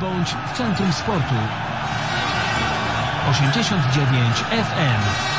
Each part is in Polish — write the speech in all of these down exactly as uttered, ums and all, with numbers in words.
bądź w Centrum Sportu. osiemdziesiąt dziewięć F M.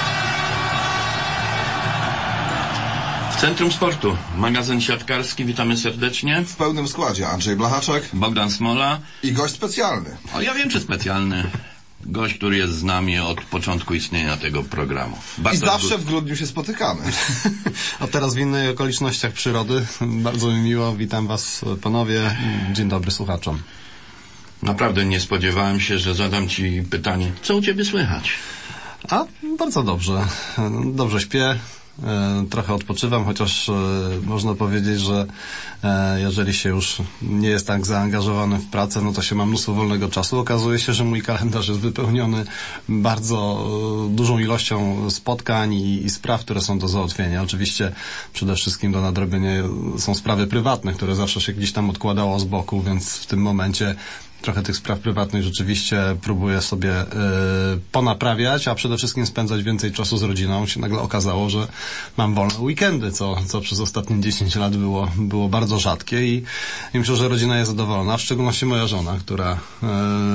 W Centrum Sportu, magazyn siatkarski, witamy serdecznie. W pełnym składzie Andrzej Blachaczek, Bogdan Smola i gość specjalny. O, ja wiem, czy specjalny. Gość, który jest z nami od początku istnienia tego programu. Bardzo I zawsze w grudniu się spotykamy. A teraz w innych okolicznościach przyrody. Bardzo mi miło, witam was panowie. Dzień dobry słuchaczom. Naprawdę nie spodziewałem się, że zadam ci pytanie, co u ciebie słychać? A, bardzo dobrze. Dobrze śpię. Trochę odpoczywam, chociaż można powiedzieć, że jeżeli się już nie jest tak zaangażowany w pracę, no to się ma mnóstwo wolnego czasu. Okazuje się, że mój kalendarz jest wypełniony bardzo dużą ilością spotkań i, i spraw, które są do załatwienia. Oczywiście przede wszystkim do nadrobienia są sprawy prywatne, które zawsze się gdzieś tam odkładało z boku, więc w tym momencie trochę tych spraw prywatnych rzeczywiście próbuję sobie y, ponaprawiać, a przede wszystkim spędzać więcej czasu z rodziną. Się nagle okazało, że mam wolne weekendy, co, co przez ostatnie dziesięć lat było, było bardzo rzadkie i, i myślę, że rodzina jest zadowolona, w szczególności moja żona, która y,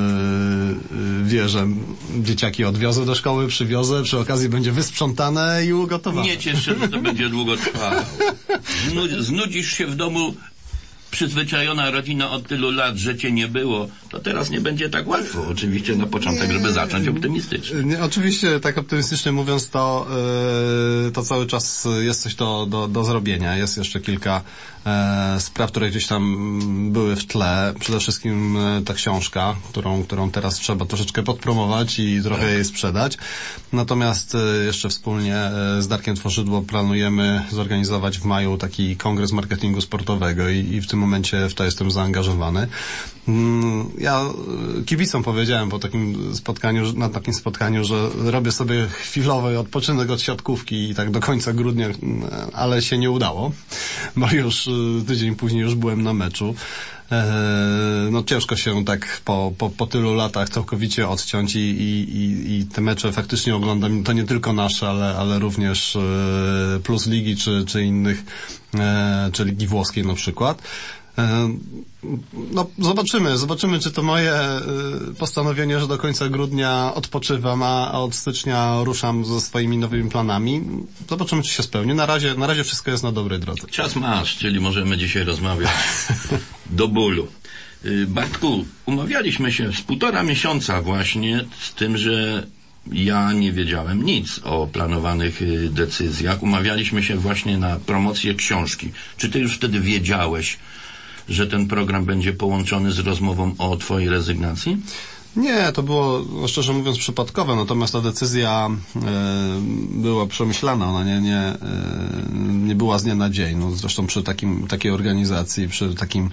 y, wie, że dzieciaki odwiozę do szkoły, przywiozę, przy okazji będzie wysprzątane i ugotowane. Nie ciesz się, że to będzie długo trwało. Znu- znudzisz się w domu. Przyzwyczajona rodzina od tylu lat, że cię nie było, to teraz nie będzie tak łatwo. Oczywiście na początek, żeby zacząć optymistycznie. Nie, oczywiście tak optymistycznie mówiąc, to, yy, to cały czas jest coś do, do, do zrobienia. Jest jeszcze kilka e, spraw, które gdzieś tam były w tle. Przede wszystkim e, ta książka, którą, którą teraz trzeba troszeczkę podpromować i trochę tak. jej sprzedać. Natomiast e, jeszcze wspólnie e, z Darkiem Tworzydło planujemy zorganizować w maju taki kongres marketingu sportowego i, i w tym momencie w to jestem zaangażowany. Ja kibicom powiedziałem po takim spotkaniu, na takim spotkaniu, że robię sobie chwilowy odpoczynek od siatkówki i tak do końca grudnia, ale się nie udało, bo już tydzień później już byłem na meczu. No ciężko się tak po, po, po tylu latach całkowicie odciąć i, i, i te mecze faktycznie oglądam, to nie tylko nasze, ale, ale również Plus Ligi czy, czy innych, czy Ligi Włoskiej na przykład. No, zobaczymy, zobaczymy, czy to moje postanowienie, że do końca grudnia odpoczywam, a, a od stycznia ruszam ze swoimi nowymi planami. Zobaczymy, czy się spełni. Na razie, na razie wszystko jest na dobrej drodze. Czas masz, czyli możemy dzisiaj rozmawiać do bólu. Bartku, umawialiśmy się z półtora miesiąca właśnie z tym, że ja nie wiedziałem nic o planowanych decyzjach. Umawialiśmy się właśnie na promocję książki. Czy ty już wtedy wiedziałeś, że ten program będzie połączony z rozmową o twojej rezygnacji? Nie, to było, szczerze mówiąc, przypadkowe, natomiast ta decyzja e, była przemyślana, ona nie, nie, e, nie była z dnia na dzień. No, zresztą przy takim, takiej organizacji, przy takim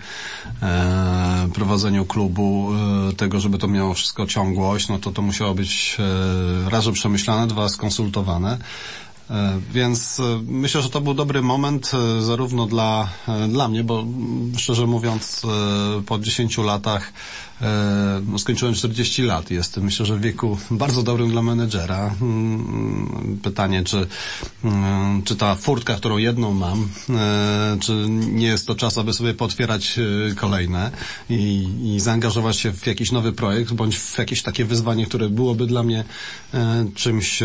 e, prowadzeniu klubu, e, tego, żeby to miało wszystko ciągłość, no to to musiało być e, raz, że przemyślane, dwa, skonsultowane. Więc myślę, że to był dobry moment zarówno dla, dla mnie, bo szczerze mówiąc po dziesięciu latach no, skończyłem czterdzieści lat. Jestem myślę, że w wieku bardzo dobrym dla menedżera. Pytanie, czy, czy ta furtka, którą jedną mam, czy nie jest to czas, aby sobie pootwierać kolejne i, i zaangażować się w jakiś nowy projekt, bądź w jakieś takie wyzwanie, które byłoby dla mnie czymś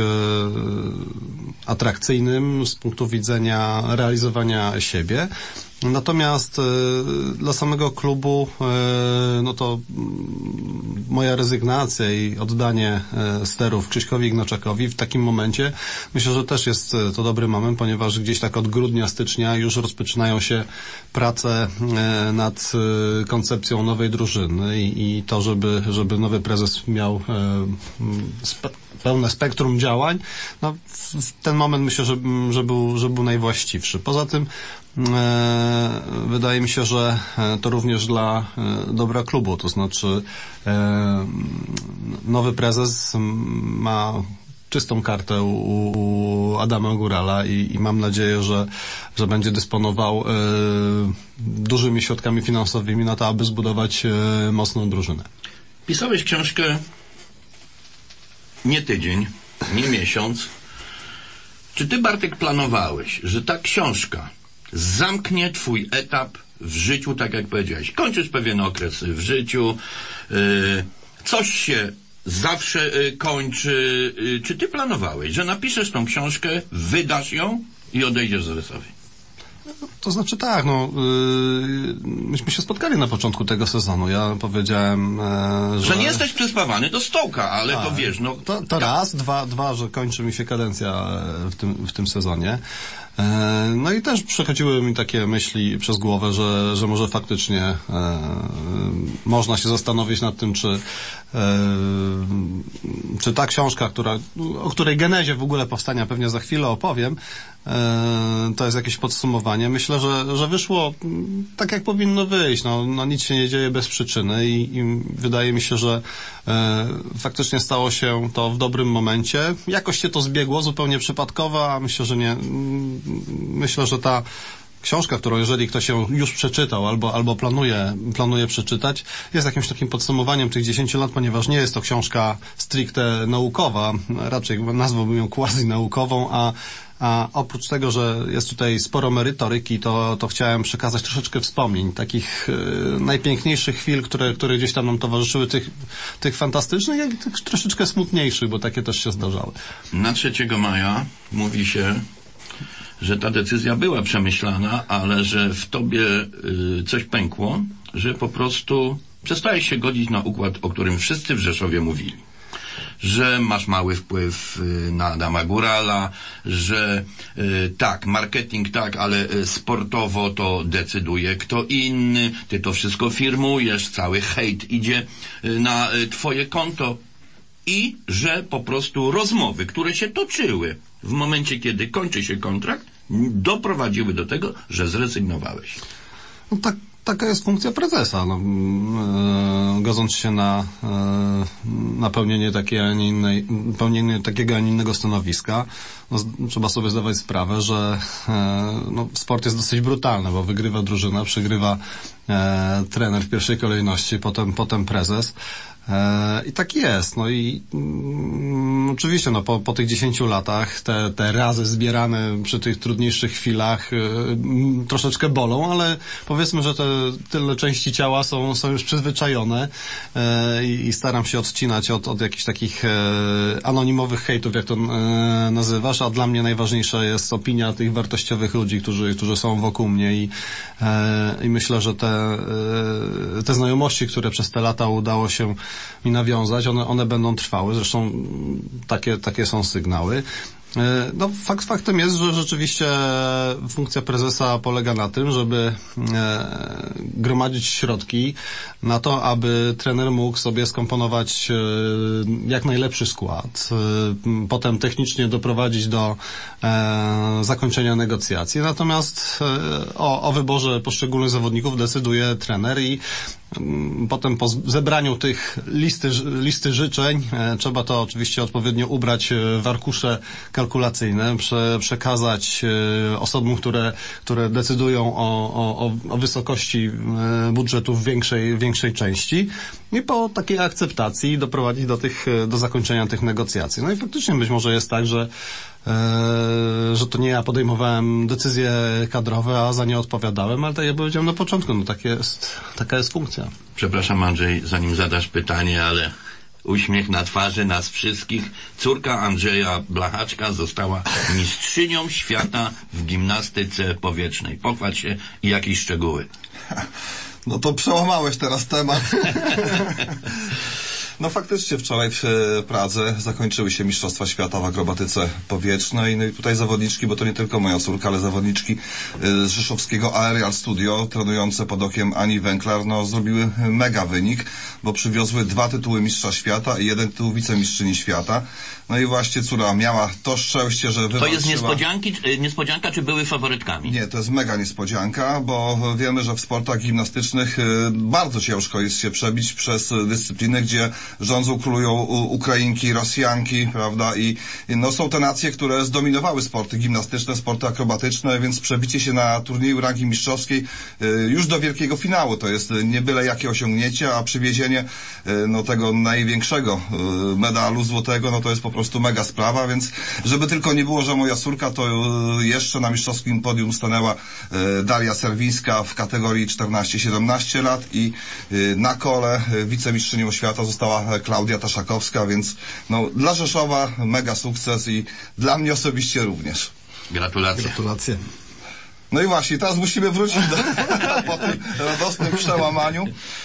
atrakcyjnym z punktu widzenia realizowania siebie. Natomiast y, dla samego klubu y, no to y, moja rezygnacja i oddanie y, sterów Krzyśkowi Ignaczakowi w takim momencie myślę, że też jest y, to dobry moment, ponieważ gdzieś tak od grudnia, stycznia już rozpoczynają się prace y, nad y, koncepcją nowej drużyny i, i to, żeby, żeby nowy prezes miał y, spe, pełne spektrum działań, no w, w ten moment myślę, że, że, był, że był najwłaściwszy. Poza tym E, wydaje mi się, że to również dla e, dobra klubu, to znaczy e, nowy prezes ma czystą kartę u, u Adama Górala i, i mam nadzieję, że, że będzie dysponował e, dużymi środkami finansowymi na to, aby zbudować e, mocną drużynę. Pisałeś książkę nie tydzień, nie miesiąc. Czy ty, Bartek, planowałeś, że ta książka zamknie twój etap w życiu, tak jak powiedziałeś, kończysz pewien okres w życiu, yy, coś się zawsze yy, kończy. Yy, czy ty planowałeś, że napiszesz tą książkę, wydasz ją i odejdziesz z Rysowi? To znaczy tak, no, yy, myśmy się spotkali na początku tego sezonu. Ja powiedziałem, e, że... Że nie jesteś przyspawany do stołka, ale A, to wiesz, no... To, to raz, dwa, dwa, że kończy mi się kadencja w tym, w tym sezonie. E, no i też przechodziły mi takie myśli przez głowę, że, że może faktycznie e, można się zastanowić nad tym, czy, e, czy ta książka, która, o której genezie w ogóle powstania pewnie za chwilę opowiem, e, to jest jakieś podsumowanie. Myślę, że, że wyszło tak, jak powinno wyjść. No, no nic się nie dzieje bez przyczyny i, i wydaje mi się, że e, faktycznie stało się to w dobrym momencie. Jakoś się to zbiegło, zupełnie przypadkowo, a myślę, że nie... Myślę, że ta książka, którą jeżeli ktoś ją już przeczytał albo, albo planuje, planuje przeczytać, jest jakimś takim podsumowaniem tych dziesięciu lat, ponieważ nie jest to książka stricte naukowa, raczej nazwałbym ją quasi-naukową, a A oprócz tego, że jest tutaj sporo merytoryki, to, to chciałem przekazać troszeczkę wspomnień, takich e, najpiękniejszych chwil, które, które gdzieś tam nam towarzyszyły, tych, tych fantastycznych, jak i tych troszeczkę smutniejszych, bo takie też się zdarzały. Na trzeciego maja mówi się, że ta decyzja była przemyślana, ale że w tobie y, coś pękło, że po prostu przestałeś się godzić na układ, o którym wszyscy w Rzeszowie mówili. Że masz mały wpływ y, na Adama Górala, że y, tak, marketing tak, ale y, sportowo to decyduje kto inny, ty to wszystko firmujesz, cały hejt idzie y, na y, twoje konto i że po prostu rozmowy, które się toczyły w momencie, kiedy kończy się kontrakt, doprowadziły do tego, że zrezygnowałeś. No tak, taka jest funkcja prezesa, no, e, godząc się na, e, na pełnienie, takiej, a nie innej, pełnienie takiego, a nie innego stanowiska. No, z, trzeba sobie zdawać sprawę, że e, no, sport jest dosyć brutalny, bo wygrywa drużyna, przegrywa e, trener w pierwszej kolejności, potem, potem prezes. E, I tak jest. No i mm, oczywiście no, po, po tych dziesięciu latach te, te razy zbierane przy tych trudniejszych chwilach e, m, troszeczkę bolą, ale powiedzmy, że te tyle części ciała są, są już przyzwyczajone e, i, i staram się odcinać od, od jakichś takich e, anonimowych hejtów, jak to e, nazywasz, a dla mnie najważniejsza jest opinia tych wartościowych ludzi, którzy, którzy są wokół mnie i, e, i myślę, że te, e, te znajomości, które przez te lata udało się mi nawiązać, one, one będą trwały, zresztą takie, takie są sygnały. No, fakt faktem jest, że rzeczywiście funkcja prezesa polega na tym, żeby e, gromadzić środki na to, aby trener mógł sobie skomponować e, jak najlepszy skład, e, potem technicznie doprowadzić do e, zakończenia negocjacji. Natomiast e, o, o wyborze poszczególnych zawodników decyduje trener i m, potem po zebraniu tych listy, listy życzeń e, trzeba to oczywiście odpowiednio ubrać w arkusze kalkulacyjne, prze, przekazać e, osobom, które, które decydują o, o, o wysokości e, budżetu w większej, większej części i po takiej akceptacji doprowadzić do tych, do zakończenia tych negocjacji. No i faktycznie być może jest tak, że e, że to nie ja podejmowałem decyzje kadrowe, a za nie odpowiadałem, ale tak jak powiedziałem na początku, no tak jest, taka jest funkcja. Przepraszam, Andrzej, zanim zadasz pytanie, ale uśmiech na twarzy nas wszystkich. Córka Andrzeja Blachaczka została mistrzynią świata w gimnastyce powietrznej. Pochwal się i jakieś szczegóły. No to przełamałeś teraz temat. No faktycznie wczoraj w Pradze zakończyły się Mistrzostwa Świata w akrobatyce powietrznej. No i tutaj zawodniczki, bo to nie tylko moja córka, ale zawodniczki z rzeszowskiego Aerial Studio, trenujące pod okiem Ani Węklar, no zrobiły mega wynik, bo przywiozły dwa tytuły Mistrza Świata i jeden tytuł Wicemistrzyni Świata. No i właśnie córa miała to szczęście, że wywalczyła... To jest niespodzianki, niespodzianka, czy były faworytkami? Nie, to jest mega niespodzianka, bo wiemy, że w sportach gimnastycznych bardzo ciężko jest się przebić przez dyscyplinę, gdzie rządzą, królują Ukrainki, Rosjanki, prawda, i no są te nacje, które zdominowały sporty gimnastyczne, sporty akrobatyczne, więc przebicie się na turnieju rangi mistrzowskiej już do wielkiego finału to jest nie byle jakie osiągnięcie, a przywiezienie no tego największego medalu złotego, no to jest po prostu mega sprawa, więc żeby tylko nie było, że moja córka, to jeszcze na mistrzowskim podium stanęła Daria Serwińska w kategorii czternaście siedemnaście lat i na kole wicemistrzynią świata została Klaudia Taszakowska, więc no dla Rzeszowa mega sukces i dla mnie osobiście również. Gratulacje. Gratulacje. No i właśnie, teraz musimy wrócić do, po tym radosnym przełamaniu.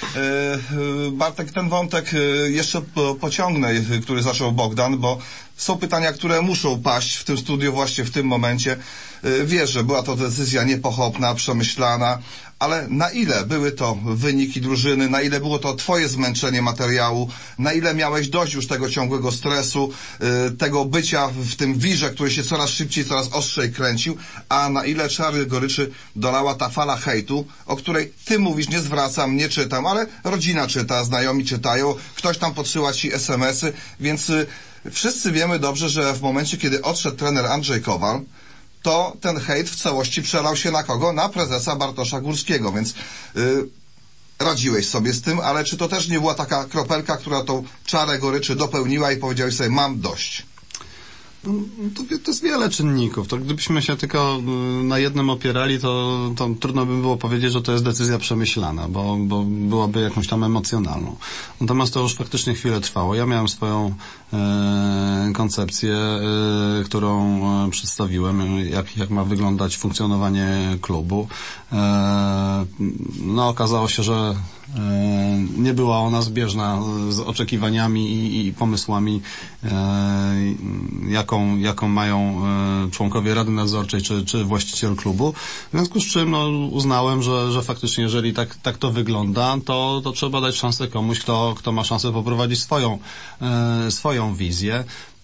Bartek, ten wątek jeszcze pociągnę, który zaczął Bogdan, bo są pytania, które muszą paść w tym studiu właśnie w tym momencie. Wiesz, że była to decyzja niepochopna, przemyślana, ale na ile były to wyniki drużyny, na ile było to twoje zmęczenie materiału, na ile miałeś dość już tego ciągłego stresu, tego bycia w tym wirze, który się coraz szybciej, coraz ostrzej kręcił, a na ile czary goryczy dolała ta fala hejtu, o której ty mówisz, nie zwracam, nie czytam, ale rodzina czyta, znajomi czytają, ktoś tam podsyła ci es em esy, więc wszyscy wiemy dobrze, że w momencie, kiedy odszedł trener Andrzej Kowal, to ten hejt w całości przelał się na kogo? Na prezesa Bartosza Górskiego, więc yy, radziłeś sobie z tym, ale czy to też nie była taka kropelka, która tą czarę goryczy dopełniła i powiedziałeś sobie, mam dość? To, to jest wiele czynników. To gdybyśmy się tylko na jednym opierali, to, to trudno by było powiedzieć, że to jest decyzja przemyślana, bo, bo byłaby jakąś tam emocjonalną. Natomiast to już faktycznie chwilę trwało. Ja miałem swoją e, koncepcję, e, którą e, przedstawiłem, jak, jak ma wyglądać funkcjonowanie klubu. E, no okazało się, że nie była ona zbieżna z oczekiwaniami i, i pomysłami, e, jaką, jaką mają e, członkowie Rady Nadzorczej czy, czy właściciel klubu. W związku z czym no, uznałem, że, że faktycznie jeżeli tak, tak to wygląda, to, to trzeba dać szansę komuś, kto, kto ma szansę poprowadzić swoją, e, swoją wizję.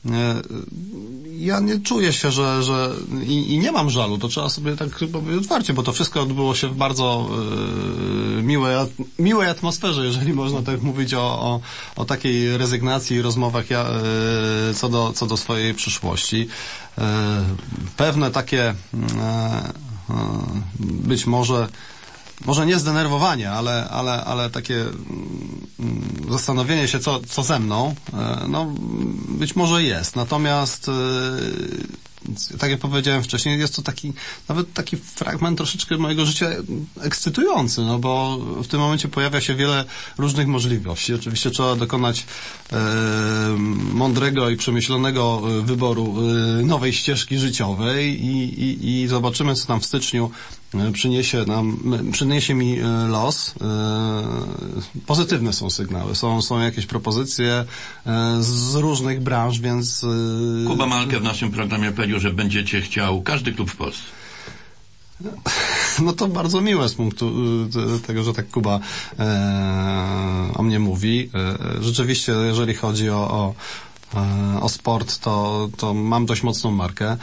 Ja nie czuję się, że, że i, i nie mam żalu, to trzeba sobie tak powiedzieć otwarcie, bo to wszystko odbyło się w bardzo e, miłej, miłej atmosferze, jeżeli można tak mówić o, o, o takiej rezygnacji i rozmowach ja, e, co do, co do swojej przyszłości. E, pewne takie e, e, być może Może nie zdenerwowanie, ale, ale, ale takie zastanowienie się, co, co ze mną, no być może jest. Natomiast, tak jak powiedziałem wcześniej, jest to taki, nawet taki fragment troszeczkę mojego życia ekscytujący, no bo w tym momencie pojawia się wiele różnych możliwości. Oczywiście trzeba dokonać e, mądrego i przemyślonego wyboru e, nowej ścieżki życiowej i, i, i zobaczymy, co tam w styczniu przyniesie nam, przyniesie mi los. Pozytywne są sygnały, są, są jakieś propozycje z różnych branż, więc... Kuba Malkę w naszym programie powiedział, że będziecie chciał każdy klub w Polsce. No to bardzo miłe z punktu tego, że tak Kuba e, o mnie mówi. E, rzeczywiście, jeżeli chodzi o, o, o sport, to, to mam dość mocną markę.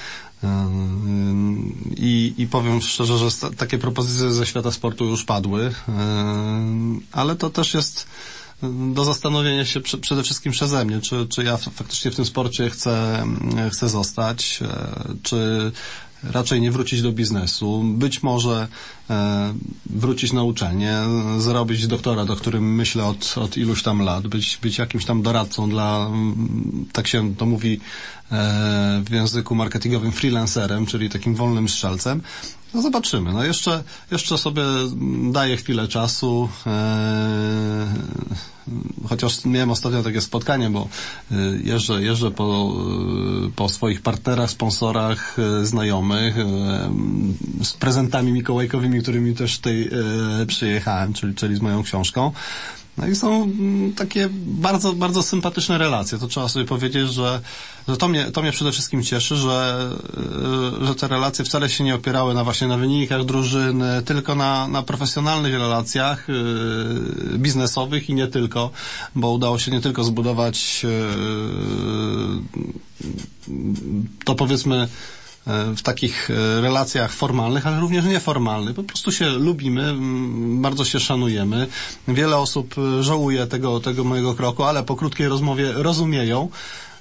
I, i powiem szczerze, że takie propozycje ze świata sportu już padły, ale to też jest do zastanowienia się przede wszystkim przeze mnie, czy, czy ja faktycznie w tym sporcie chcę, chcę zostać, czy raczej nie wrócić do biznesu, być może e, wrócić na uczelnię, zrobić doktorat, o którym myślę od, od iluś tam lat, być, być jakimś tam doradcą dla, tak się to mówi e, w języku marketingowym, freelancerem, czyli takim wolnym strzelcem. No zobaczymy. No jeszcze, jeszcze sobie daję chwilę czasu, e, chociaż miałem ostatnio takie spotkanie, bo jeżdżę, jeżdżę po, po swoich partnerach, sponsorach, znajomych z prezentami mikołajkowymi, którymi też tutaj przyjechałem, czyli, czyli z moją książką. No i są takie bardzo, bardzo sympatyczne relacje. To trzeba sobie powiedzieć, że, że to mnie, to mnie przede wszystkim cieszy, że, że te relacje wcale się nie opierały na właśnie na wynikach drużyny, tylko na, na profesjonalnych relacjach yy, biznesowych i nie tylko, bo udało się nie tylko zbudować yy, to powiedzmy w takich relacjach formalnych, ale również nieformalnych. Po prostu się lubimy, bardzo się szanujemy. Wiele osób żałuje tego, tego mojego kroku, ale po krótkiej rozmowie rozumieją.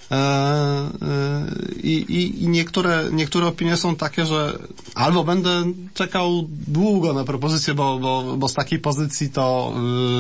I, i, i niektóre, niektóre opinie są takie, że albo będę czekał długo na propozycję, bo, bo, bo z takiej pozycji to,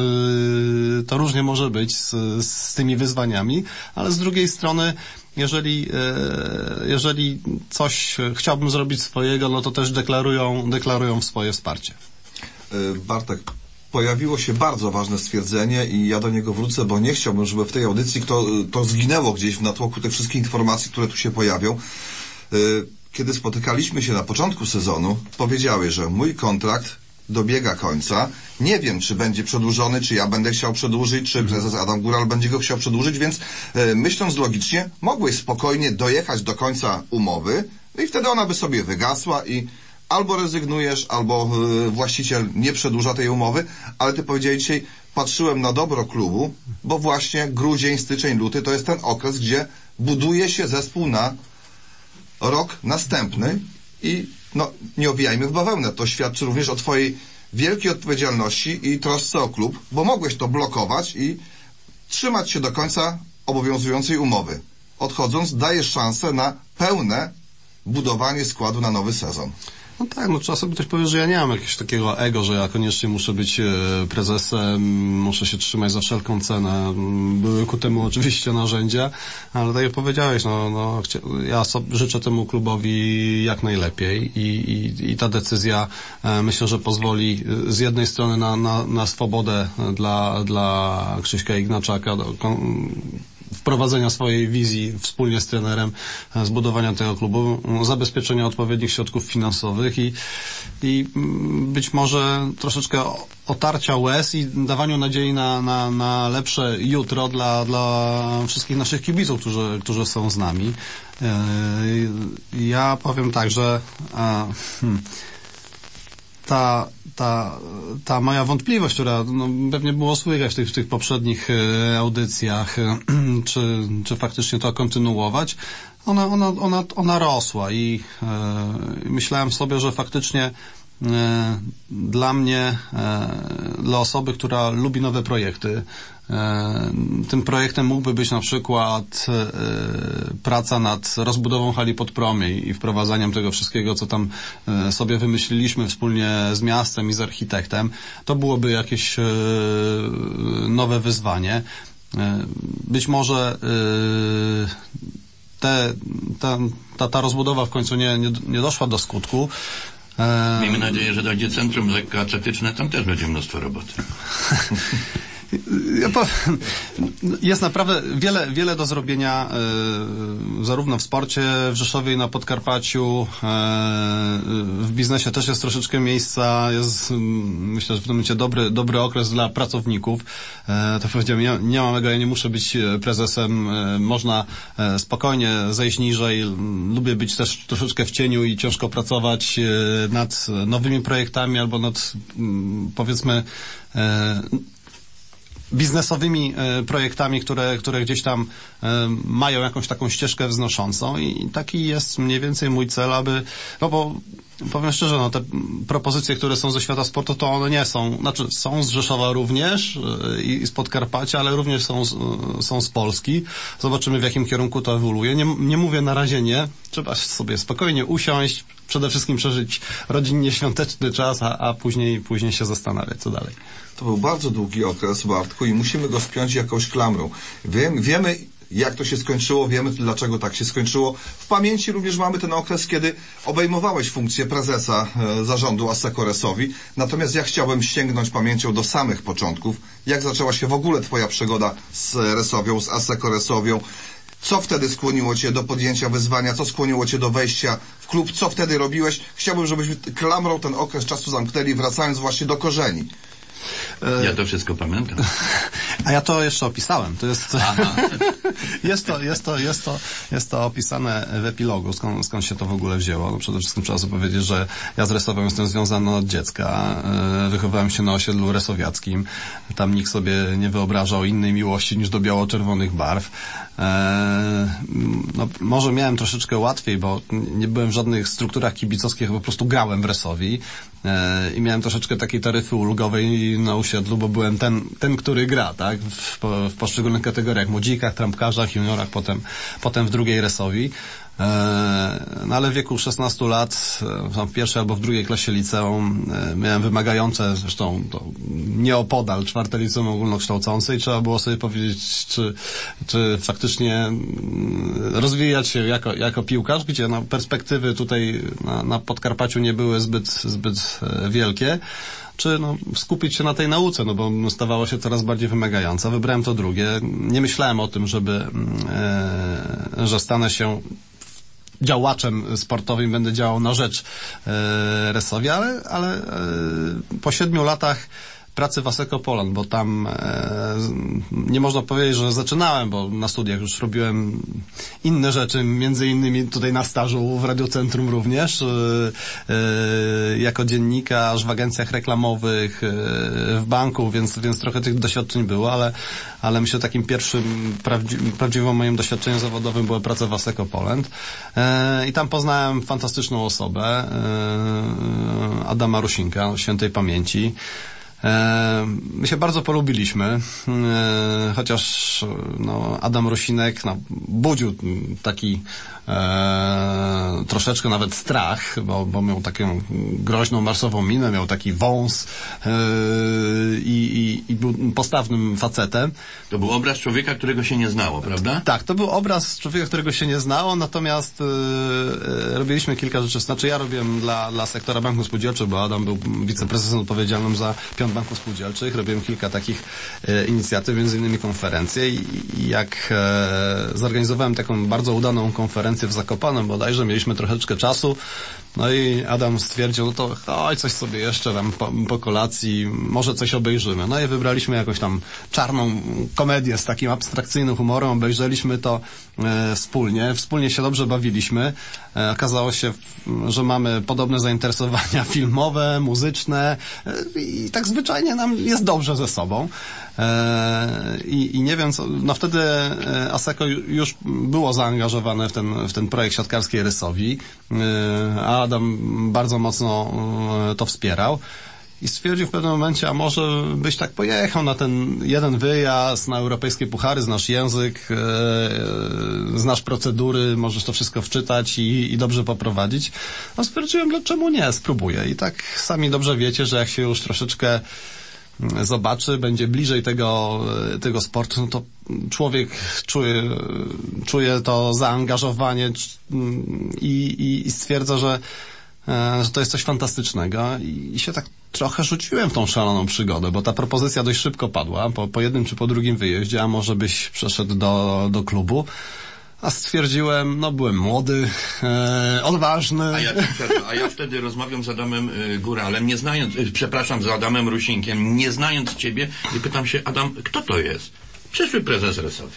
to różnie może być z, z tymi wyzwaniami, ale z drugiej strony jeżeli, jeżeli coś chciałbym zrobić swojego, no to też deklarują, deklarują swoje wsparcie. Bartek, pojawiło się bardzo ważne stwierdzenie i ja do niego wrócę, bo nie chciałbym, żeby w tej audycji to, to zginęło gdzieś w natłoku tych wszystkich informacji, które tu się pojawią. Kiedy spotykaliśmy się na początku sezonu, powiedziałeś, że mój kontrakt dobiega końca. Nie wiem, czy będzie przedłużony, czy ja będę chciał przedłużyć, czy prezes Adam Góral będzie go chciał przedłużyć, więc myśląc logicznie, mogłeś spokojnie dojechać do końca umowy i wtedy ona by sobie wygasła i albo rezygnujesz, albo y, właściciel nie przedłuża tej umowy, ale ty powiedziałeś dzisiaj, patrzyłem na dobro klubu, bo właśnie grudzień, styczeń, luty to jest ten okres, gdzie buduje się zespół na rok następny i no, nie owijajmy w bawełnę. To świadczy również o twojej wielkiej odpowiedzialności i trosce o klub, bo mogłeś to blokować i trzymać się do końca obowiązującej umowy. Odchodząc, dajesz szansę na pełne budowanie składu na nowy sezon. No tak, no trzeba sobie też powiedzieć, że ja nie mam jakiegoś takiego ego, że ja koniecznie muszę być prezesem, muszę się trzymać za wszelką cenę. Były ku temu oczywiście narzędzia, ale tak jak powiedziałeś, no, no ja sobie życzę temu klubowi jak najlepiej i, i, i ta decyzja myślę, że pozwoli z jednej strony na, na, na swobodę dla, dla Krzyśka Ignaczaka, do, wprowadzenia swojej wizji wspólnie z trenerem, zbudowania tego klubu, zabezpieczenia odpowiednich środków finansowych i, i być może troszeczkę otarcia łez i dawaniu nadziei na, na, na lepsze jutro dla, dla wszystkich naszych kibiców, którzy, którzy są z nami. Ja powiem tak, że hmm, ta, ta, ta moja wątpliwość, która no, pewnie było słychać w tych, w tych poprzednich e, audycjach, e, czy, czy faktycznie to kontynuować, ona, ona, ona, ona rosła i e, myślałem sobie, że faktycznie e, dla mnie, e, dla osoby, która lubi nowe projekty, tym projektem mógłby być na przykład praca nad rozbudową hali Podpromiej i wprowadzaniem tego wszystkiego, co tam sobie wymyśliliśmy wspólnie z miastem i z architektem. To byłoby jakieś nowe wyzwanie. Być może te, ta, ta, ta rozbudowa w końcu nie, nie, nie doszła do skutku. Miejmy nadzieję, że dojdzie centrum lekkoatletyczne, tam też będzie mnóstwo roboty. Ja powiem, jest naprawdę wiele, wiele do zrobienia e, zarówno w sporcie w Rzeszowie i na Podkarpaciu, e, w biznesie też jest troszeczkę miejsca, jest myślę, że w tym momencie dobry, dobry okres dla pracowników. E, to powiedziałem, nie, nie mam ego, ja nie muszę być prezesem, e, można e, spokojnie zejść niżej, lubię być też troszeczkę w cieniu i ciężko pracować e, nad nowymi projektami albo nad m, powiedzmy e, biznesowymi e, projektami, które, które gdzieś tam e, mają jakąś taką ścieżkę wznoszącą i taki jest mniej więcej mój cel, aby, no bo powiem szczerze, no te propozycje, które są ze świata sportu, to one nie są, znaczy są z Rzeszowa również e, i z Podkarpacia, ale również są, e, są z Polski. Zobaczymy, w jakim kierunku to ewoluuje. Nie, nie mówię na razie nie, trzeba sobie spokojnie usiąść, przede wszystkim przeżyć rodzinnie świąteczny czas, a, a później, później się zastanawiać, co dalej. To był bardzo długi okres, Bartku, i musimy go spiąć jakąś klamrą. Wiem, wiemy, jak to się skończyło, wiemy, dlaczego tak się skończyło. W pamięci również mamy ten okres, kiedy obejmowałeś funkcję prezesa e, zarządu Asseco-Resowi. Natomiast ja chciałbym sięgnąć pamięcią do samych początków. Jak zaczęła się w ogóle twoja przygoda z Resowią, z Asseco-Resowią? Co wtedy skłoniło cię do podjęcia wyzwania? Co skłoniło cię do wejścia w klub? Co wtedy robiłeś? Chciałbym, żebyśmy klamrą ten okres czasu zamknęli, wracając właśnie do korzeni. Ja to wszystko pamiętam. A ja to jeszcze opisałem. To jest, jest, to, jest, to, jest, to, jest to opisane w epilogu, skąd, skąd się to w ogóle wzięło. No przede wszystkim trzeba sobie powiedzieć, że ja z Resowem jestem związany od dziecka. Wychowałem się na osiedlu resowiackim. Tam nikt sobie nie wyobrażał innej miłości niż do biało-czerwonych barw. No, może miałem troszeczkę łatwiej, bo nie byłem w żadnych strukturach kibicowskich, po prostu grałem w Resowi i miałem troszeczkę takiej taryfy ulgowej na osiedlu, bo byłem ten, ten który gra, tak, w, w poszczególnych kategoriach, młodzikach, trampkarzach, juniorach, potem, potem w drugiej Resowi. No ale w wieku szesnastu lat, w pierwszej albo w drugiej klasie liceum, miałem wymagające, zresztą to nieopodal, czwarte liceum ogólnokształcące i trzeba było sobie powiedzieć, czy, czy faktycznie rozwijać się jako, jako piłkarz, gdzie no, perspektywy tutaj na, na Podkarpaciu nie były zbyt, zbyt wielkie, czy no, skupić się na tej nauce, no bo stawała się coraz bardziej wymagająca. Wybrałem to drugie. Nie myślałem o tym, żeby, e, że stanę się działaczem sportowym, będę działał na rzecz e, Resowia, ale, ale e, po siedmiu latach pracy w Asseco Poland, bo tam e, nie można powiedzieć, że zaczynałem, bo na studiach już robiłem inne rzeczy, między innymi tutaj na stażu w Radiocentrum również, e, e, jako dziennikarz w agencjach reklamowych, e, w banku, więc, więc trochę tych doświadczeń było, ale, ale myślę, takim pierwszym prawdzi prawdziwym moim doświadczeniem zawodowym była praca w Asseco Poland e, i tam poznałem fantastyczną osobę, e, Adama Rusinka, świętej pamięci. My się bardzo polubiliśmy, chociaż no, Adam Rusinek no, budził taki e, troszeczkę nawet strach, bo, bo miał taką groźną marsową minę, miał taki wąs e, i, i, i był postawnym facetem. To był obraz człowieka, którego się nie znało, prawda? Tak, to był obraz człowieka, którego się nie znało, natomiast e, robiliśmy kilka rzeczy. Znaczy ja robiłem dla, dla sektora banków spółdzielczych, bo Adam był wiceprezesem odpowiedzialnym za piąt banków spółdzielczych. Robiłem kilka takich e, inicjatyw, między innymi konferencje i, i jak e, zorganizowałem taką bardzo udaną konferencję w Zakopanem, bodajże mieliśmy troszeczkę czasu, no i Adam stwierdził, no to chodź coś sobie jeszcze tam po, po kolacji, może coś obejrzymy. No i wybraliśmy jakąś tam czarną komedię z takim abstrakcyjnym humorem, obejrzeliśmy to e, wspólnie, wspólnie się dobrze bawiliśmy. E, okazało się, że mamy podobne zainteresowania filmowe, muzyczne e, i tak zwyczajnie nam jest dobrze ze sobą. E, i, I nie wiem co, no wtedy Asseco już było zaangażowane w ten, w ten projekt siatkarskiej Resowi, e, a Adam bardzo mocno e, to wspierał. I stwierdził w pewnym momencie, a może byś tak pojechał na ten jeden wyjazd, na europejskie puchary, znasz język, e, znasz procedury, możesz to wszystko wczytać i, i dobrze poprowadzić. No stwierdziłem, dlaczego nie, spróbuję. I tak sami dobrze wiecie, że jak się już troszeczkę zobaczy, będzie bliżej tego, tego sportu, no to człowiek czuje, czuje to zaangażowanie i, i, i stwierdza, że że to jest coś fantastycznego i, i się tak trochę rzuciłem w tą szaloną przygodę, bo ta propozycja dość szybko padła, po, po jednym czy po drugim wyjeździe, a może byś przeszedł do, do klubu, a stwierdziłem, no byłem młody, e, odważny. A ja, a ja wtedy rozmawiam z Adamem y, Góralem, nie znając, y, przepraszam, z Adamem Rusinkiem, nie znając ciebie i pytam się, Adam, kto to jest? Przyszły prezes Resowi.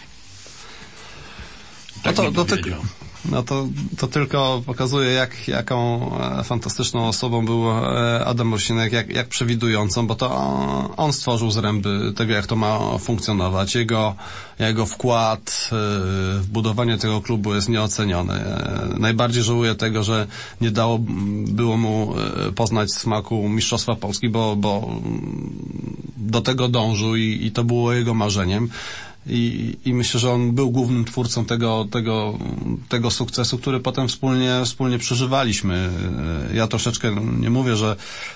Tak no to, mi to, powiedział. No to, to tylko pokazuje, jak, jaką fantastyczną osobą był Adam Rusinek, jak, jak przewidującą, bo to on, on stworzył zręby tego, jak to ma funkcjonować. Jego, jego wkład w budowanie tego klubu jest nieoceniony. Najbardziej żałuję tego, że nie dało było mu poznać smaku Mistrzostwa Polski, bo, bo do tego dążył i, i to było jego marzeniem. I, I myślę, że on był głównym twórcą tego, tego, tego sukcesu, który potem wspólnie, wspólnie przeżywaliśmy. Ja troszeczkę nie mówię, że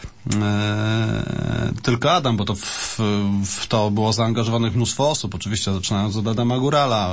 e, tylko Adam, bo to w, w to było zaangażowanych mnóstwo osób, oczywiście zaczynając od Adama Górala,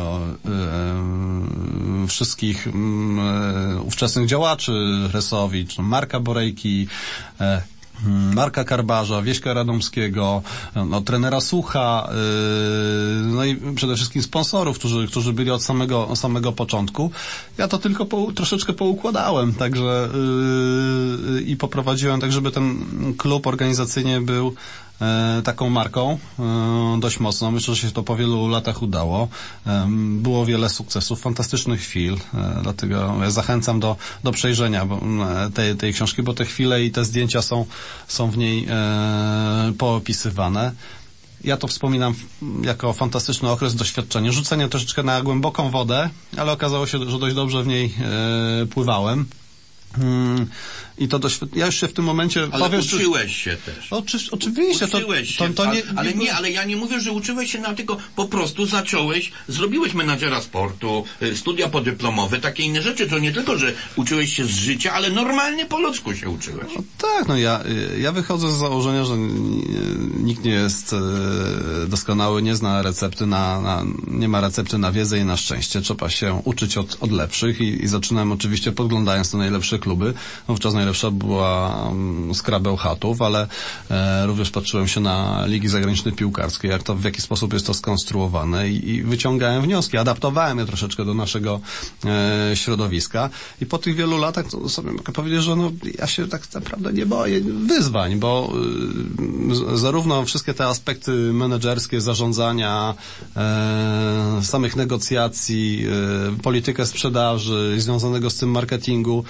e, wszystkich e, ówczesnych działaczy Resowi, czy Marka Borejki, e, Marka Karbarza, Wieśka Radomskiego, no, trenera Sucha, yy, no i przede wszystkim sponsorów, którzy, którzy byli od samego, samego początku. Ja to tylko po, troszeczkę poukładałem, także yy, i poprowadziłem tak, żeby ten klub organizacyjnie był e, taką marką e, dość mocną. Myślę, że się to po wielu latach udało. E, było wiele sukcesów, fantastycznych chwil, e, dlatego ja zachęcam do, do przejrzenia bo, e, tej, tej książki, bo te chwile i te zdjęcia są, są w niej e, poopisywane. Ja to wspominam jako fantastyczny okres doświadczenia. Rzucenie troszeczkę na głęboką wodę, ale okazało się, że dość dobrze w niej e, pływałem. Hmm. I to doświad... Ja już się w tym momencie... Ale powiesz, uczyłeś się też. Oczy... Oczywiście. Uczyłeś to, się, to, to nie, ale nie, nie, ale ja nie mówię, że uczyłeś się na tylko po prostu zacząłeś, zrobiłeś menadżera sportu, studia podyplomowe, takie inne rzeczy, to nie tylko, że uczyłeś się z życia, ale normalnie po ludzku się uczyłeś. No tak, no ja, ja wychodzę z założenia, że nikt nie jest doskonały, nie zna recepty na, na nie ma recepty na wiedzę i na szczęście. Trzeba się uczyć od, od lepszych i, i zaczynałem oczywiście podglądając na najlepsze kluby. Wówczas najlepsza była Skra Bełchatów, ale e, również patrzyłem się na ligi zagraniczne piłkarskie, jak to, w jaki sposób jest to skonstruowane i, i wyciągałem wnioski, adaptowałem je troszeczkę do naszego e, środowiska i po tych wielu latach to sobie mogę powiedzieć, że no, ja się tak naprawdę nie boję wyzwań, bo e, zarówno wszystkie te aspekty menedżerskie, zarządzania, e, samych negocjacji, e, politykę sprzedaży, związanego z tym marketingu,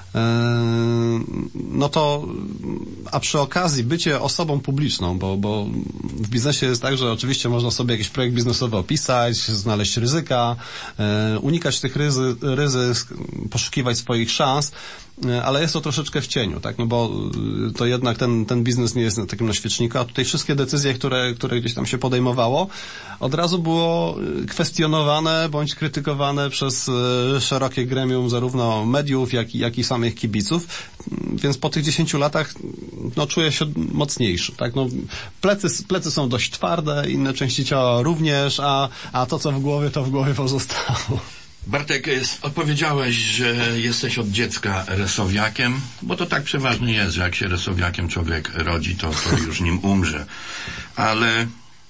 no to, a przy okazji bycie osobą publiczną, bo, bo w biznesie jest tak, że oczywiście można sobie jakiś projekt biznesowy opisać, znaleźć ryzyka, unikać tych ryzy, ryzyk, poszukiwać swoich szans, ale jest to troszeczkę w cieniu, tak, no bo to jednak ten, ten biznes nie jest takim na świeczniku, a tutaj wszystkie decyzje, które, które gdzieś tam się podejmowało, od razu było kwestionowane bądź krytykowane przez szerokie gremium zarówno mediów, jak i, jak i samych kibiców, więc po tych dziesięciu latach no, czuję się mocniejszy, tak, no plecy, plecy są dość twarde, inne części ciała również, a, a to, co w głowie, to w głowie pozostało. Bartek, odpowiedziałeś, że jesteś od dziecka resowiakiem, bo to tak przeważnie jest, że jak się resowiakiem człowiek rodzi, to, to już nim umrze. Ale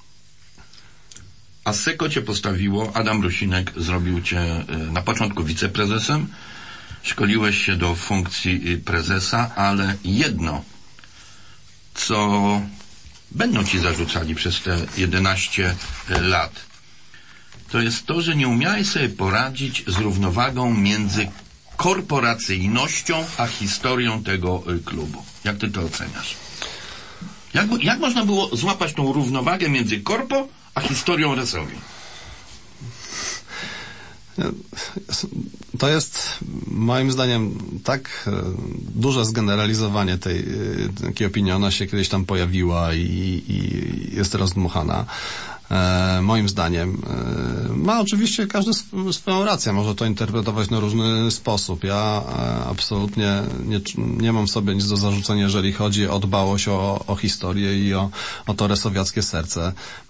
Asseco cię postawiło, Adam Rusinek zrobił cię na początku wiceprezesem, szkoliłeś się do funkcji prezesa, ale jedno, co będą ci zarzucali przez te jedenaście lat, to jest to, że nie umiałeś sobie poradzić z równowagą między korporacyjnością a historią tego klubu. Jak ty to oceniasz? Jak, jak można było złapać tą równowagę między korpo a historią Resowi? To jest moim zdaniem tak duże zgeneralizowanie tej, takiej opinii, ona się kiedyś tam pojawiła i, i jest rozdmuchana. E, moim zdaniem e, ma oczywiście każdy sw- swoją rację, może to interpretować na różny sposób. Ja e, absolutnie nie, nie mam sobie nic do zarzucenia, jeżeli chodzi o dbałość o, o historię i o, o to resowiackie serce,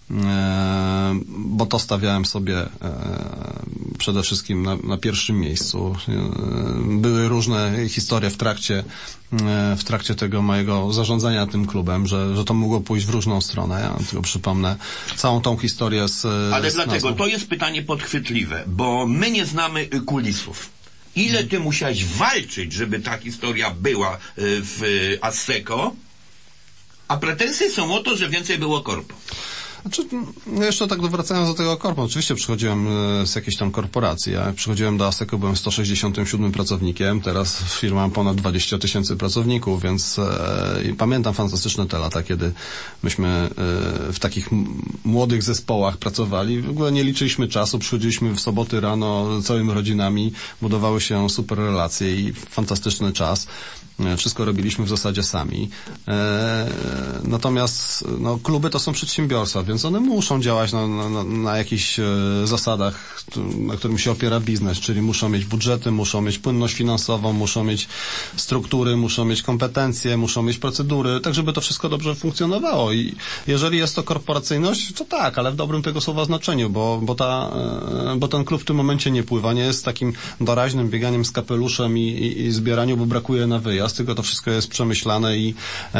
e, bo to stawiałem sobie e, przede wszystkim na, na pierwszym miejscu. E, były różne historie w trakcie w trakcie tego mojego zarządzania tym klubem, że, że to mogło pójść w różną stronę. Ja tylko przypomnę całą tą historię z... Ale z dlatego nazwą. To jest pytanie podchwytliwe, bo my nie znamy kulisów. Ile ty musiałeś walczyć, żeby ta historia była w Asseco, a pretensje są o to, że więcej było korpo. Znaczy, jeszcze tak wracając do tego korpo, oczywiście przychodziłem z jakiejś tam korporacji. Ja przychodziłem do Asseco, byłem sto sześćdziesiątym siódmym pracownikiem, teraz firma ma ponad dwadzieścia tysięcy pracowników, więc e, pamiętam fantastyczne te lata, kiedy myśmy e, w takich młodych zespołach pracowali. W ogóle nie liczyliśmy czasu, przychodziliśmy w soboty rano całymi rodzinami, budowały się super relacje i fantastyczny czas. Wszystko robiliśmy w zasadzie sami. E, natomiast no, kluby to są przedsiębiorstwa, więc one muszą działać na, na, na jakichś e, zasadach, na którym się opiera biznes, czyli muszą mieć budżety, muszą mieć płynność finansową, muszą mieć struktury, muszą mieć kompetencje, muszą mieć procedury, tak żeby to wszystko dobrze funkcjonowało. I jeżeli jest to korporacyjność, to tak, ale w dobrym tego słowa znaczeniu, bo, bo, ta, e, bo ten klub w tym momencie nie pływa, nie jest takim doraźnym bieganiem z kapeluszem i, i, i zbieraniem, bo brakuje na wyjazd. Tylko to wszystko jest przemyślane i,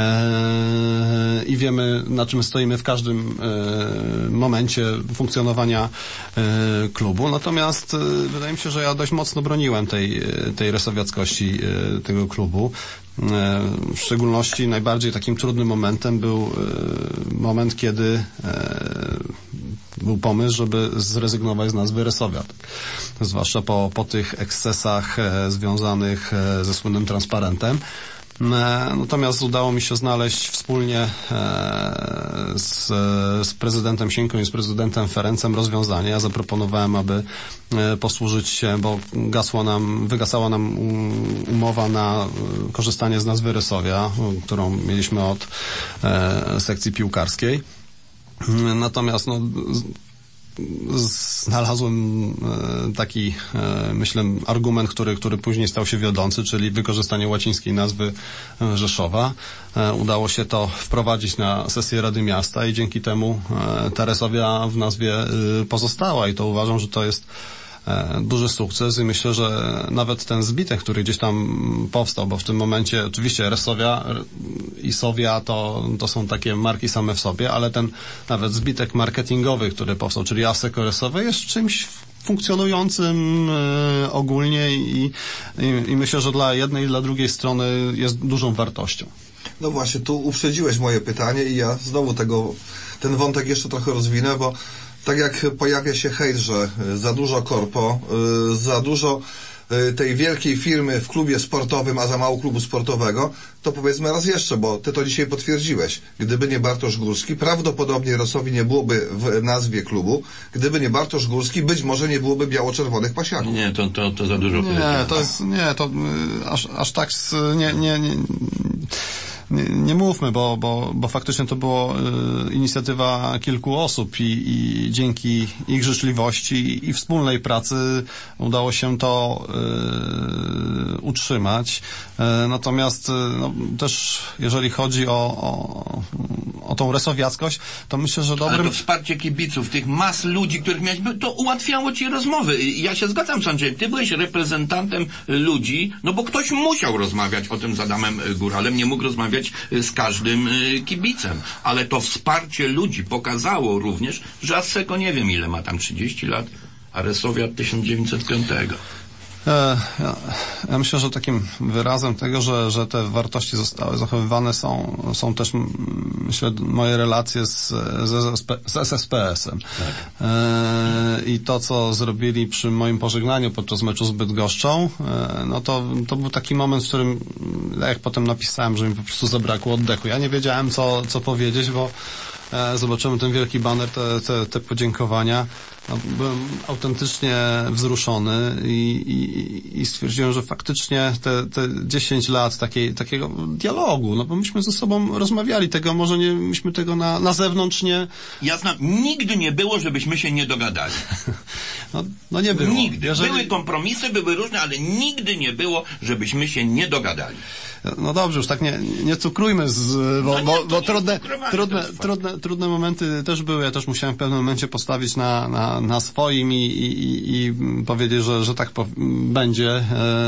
e, i wiemy, na czym stoimy w każdym e, momencie funkcjonowania e, klubu. Natomiast e, wydaje mi się, że ja dość mocno broniłem tej, tej resowiackości e, tego klubu. W szczególności najbardziej takim trudnym momentem był moment, kiedy był pomysł, żeby zrezygnować z nazwy Resowia. Zwłaszcza po, po tych ekscesach związanych ze słynnym transparentem. Natomiast udało mi się znaleźć wspólnie z, z prezydentem Sienką i z prezydentem Ferencem rozwiązanie. Ja zaproponowałem, aby posłużyć się, bo gasła nam, wygasała nam umowa na korzystanie z nazwy Resowia, którą mieliśmy od sekcji piłkarskiej. Natomiast no, znalazłem taki, myślę, argument, który, który później stał się wiodący, czyli wykorzystanie łacińskiej nazwy Rzeszowa. Udało się to wprowadzić na sesję Rady Miasta i dzięki temu ta Resowia w nazwie pozostała i to uważam, że to jest duży sukces i myślę, że nawet ten zbitek, który gdzieś tam powstał, bo w tym momencie oczywiście Resowia i Sowia to, to są takie marki same w sobie, ale ten nawet zbitek marketingowy, który powstał, czyli Asseco Resowe, jest czymś funkcjonującym e, ogólnie i, i, i myślę, że dla jednej i dla drugiej strony jest dużą wartością. No właśnie, tu uprzedziłeś moje pytanie i ja znowu tego, ten wątek jeszcze trochę rozwinę, bo tak jak pojawia się hejt, że za dużo korpo, za dużo tej wielkiej firmy w klubie sportowym, a za mało klubu sportowego, to powiedzmy raz jeszcze, bo ty to dzisiaj potwierdziłeś. Gdyby nie Bartosz Górski, prawdopodobnie Resowi nie byłoby w nazwie klubu. Gdyby nie Bartosz Górski, być może nie byłoby biało-czerwonych pasiaków. Nie, to, to, to za dużo. Nie, to jest, nie, to aż, aż tak, nie, nie, nie. Nie, nie mówmy, bo, bo, bo faktycznie to była y, inicjatywa kilku osób i, i dzięki ich życzliwości i wspólnej pracy udało się to y, utrzymać. Y, natomiast y, no, też jeżeli chodzi o, o, o tą resowiackość, to myślę, że dobrym... Ale to wsparcie kibiców, tych mas ludzi, których miałeś, to ułatwiało ci rozmowy. Ja się zgadzam z Andrzejem, ty byłeś reprezentantem ludzi, no bo ktoś musiał rozmawiać o tym z Adamem Góralem, nie mógł rozmawiać z każdym kibicem, ale to wsparcie ludzi pokazało również, że Asseco nie wiem ile ma tam, trzydzieści lat, a Resowia od tysiąc dziewięćset piątego. Ja, ja myślę, że takim wyrazem tego, że, że te wartości zostały zachowywane są, są też, myślę, moje relacje z, z, z S S P S em. Tak. E, I to, co zrobili przy moim pożegnaniu podczas meczu z Bydgoszczą, e, no to, to był taki moment, w którym, jak potem napisałem, że mi po prostu zabrakło oddechu. Ja nie wiedziałem, co, co powiedzieć, bo e, zobaczyłem ten wielki baner, te, te, te podziękowania. No, byłem autentycznie wzruszony i, i, i stwierdziłem, że faktycznie te, te dziesięć lat takiej, takiego dialogu, no bo myśmy ze sobą rozmawiali, tego może nie, myśmy tego na, na zewnątrz nie... Ja znam, nigdy nie było, żebyśmy się nie dogadali. No, no nie było. Nigdy. Jeżeli... Były kompromisy, były różne, ale nigdy nie było, żebyśmy się nie dogadali. No dobrze, już tak nie, nie cukrujmy, z, bo, no nie, bo, bo nie trudne, trudne, trudne, trudne momenty też były. Ja też musiałem w pewnym momencie postawić na, na, na swoim i, i, i powiedzieć, że, że tak po, będzie. E,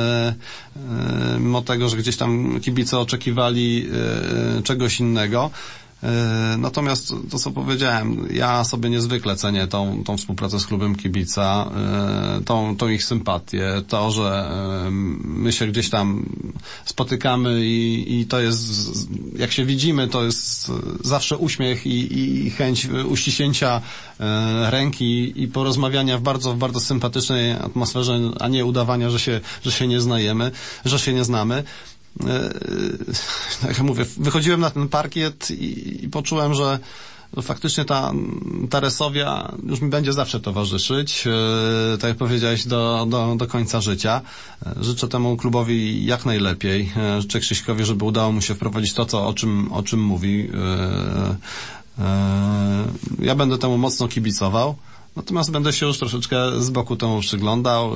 e, mimo tego, że gdzieś tam kibice oczekiwali e, czegoś innego. Natomiast to, co powiedziałem, ja sobie niezwykle cenię tą, tą współpracę z klubem kibica, tą, tą ich sympatię, to, że my się gdzieś tam spotykamy i, i to jest, jak się widzimy, to jest zawsze uśmiech i, i chęć uściśnięcia ręki i porozmawiania w bardzo, w bardzo sympatycznej atmosferze, a nie udawania, że się, że się nie znajemy, że się nie znamy. Jak mówię, wychodziłem na ten parkiet i, i poczułem, że faktycznie ta, ta Resowia już mi będzie zawsze towarzyszyć, tak jak powiedziałeś, do, do, do końca życia. Życzę temu klubowi jak najlepiej. Życzę Krzyśkowi, żeby udało mu się wprowadzić to, co, o czym, o czym mówi. Ja będę temu mocno kibicował. Natomiast będę się już troszeczkę z boku temu przyglądał,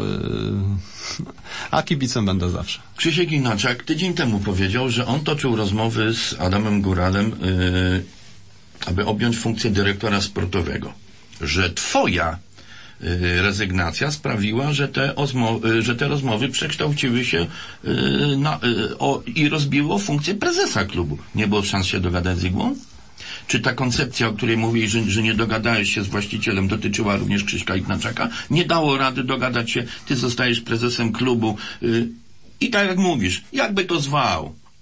a kibicem będę zawsze. Krzysiek Inaczak tydzień temu powiedział, że on toczył rozmowy z Adamem Góralem, aby objąć funkcję dyrektora sportowego. Że twoja rezygnacja sprawiła, że te, ozmo- że te rozmowy przekształciły się na, o, i rozbiło funkcję prezesa klubu. Nie było szans się dogadać z Igłą? Czy ta koncepcja, o której mówisz, że, że nie dogadałeś się z właścicielem, dotyczyła również Krzyśka Ignaczaka? Nie dało rady dogadać się, ty zostajesz prezesem klubu yy, i tak jak mówisz, jakby to zwał,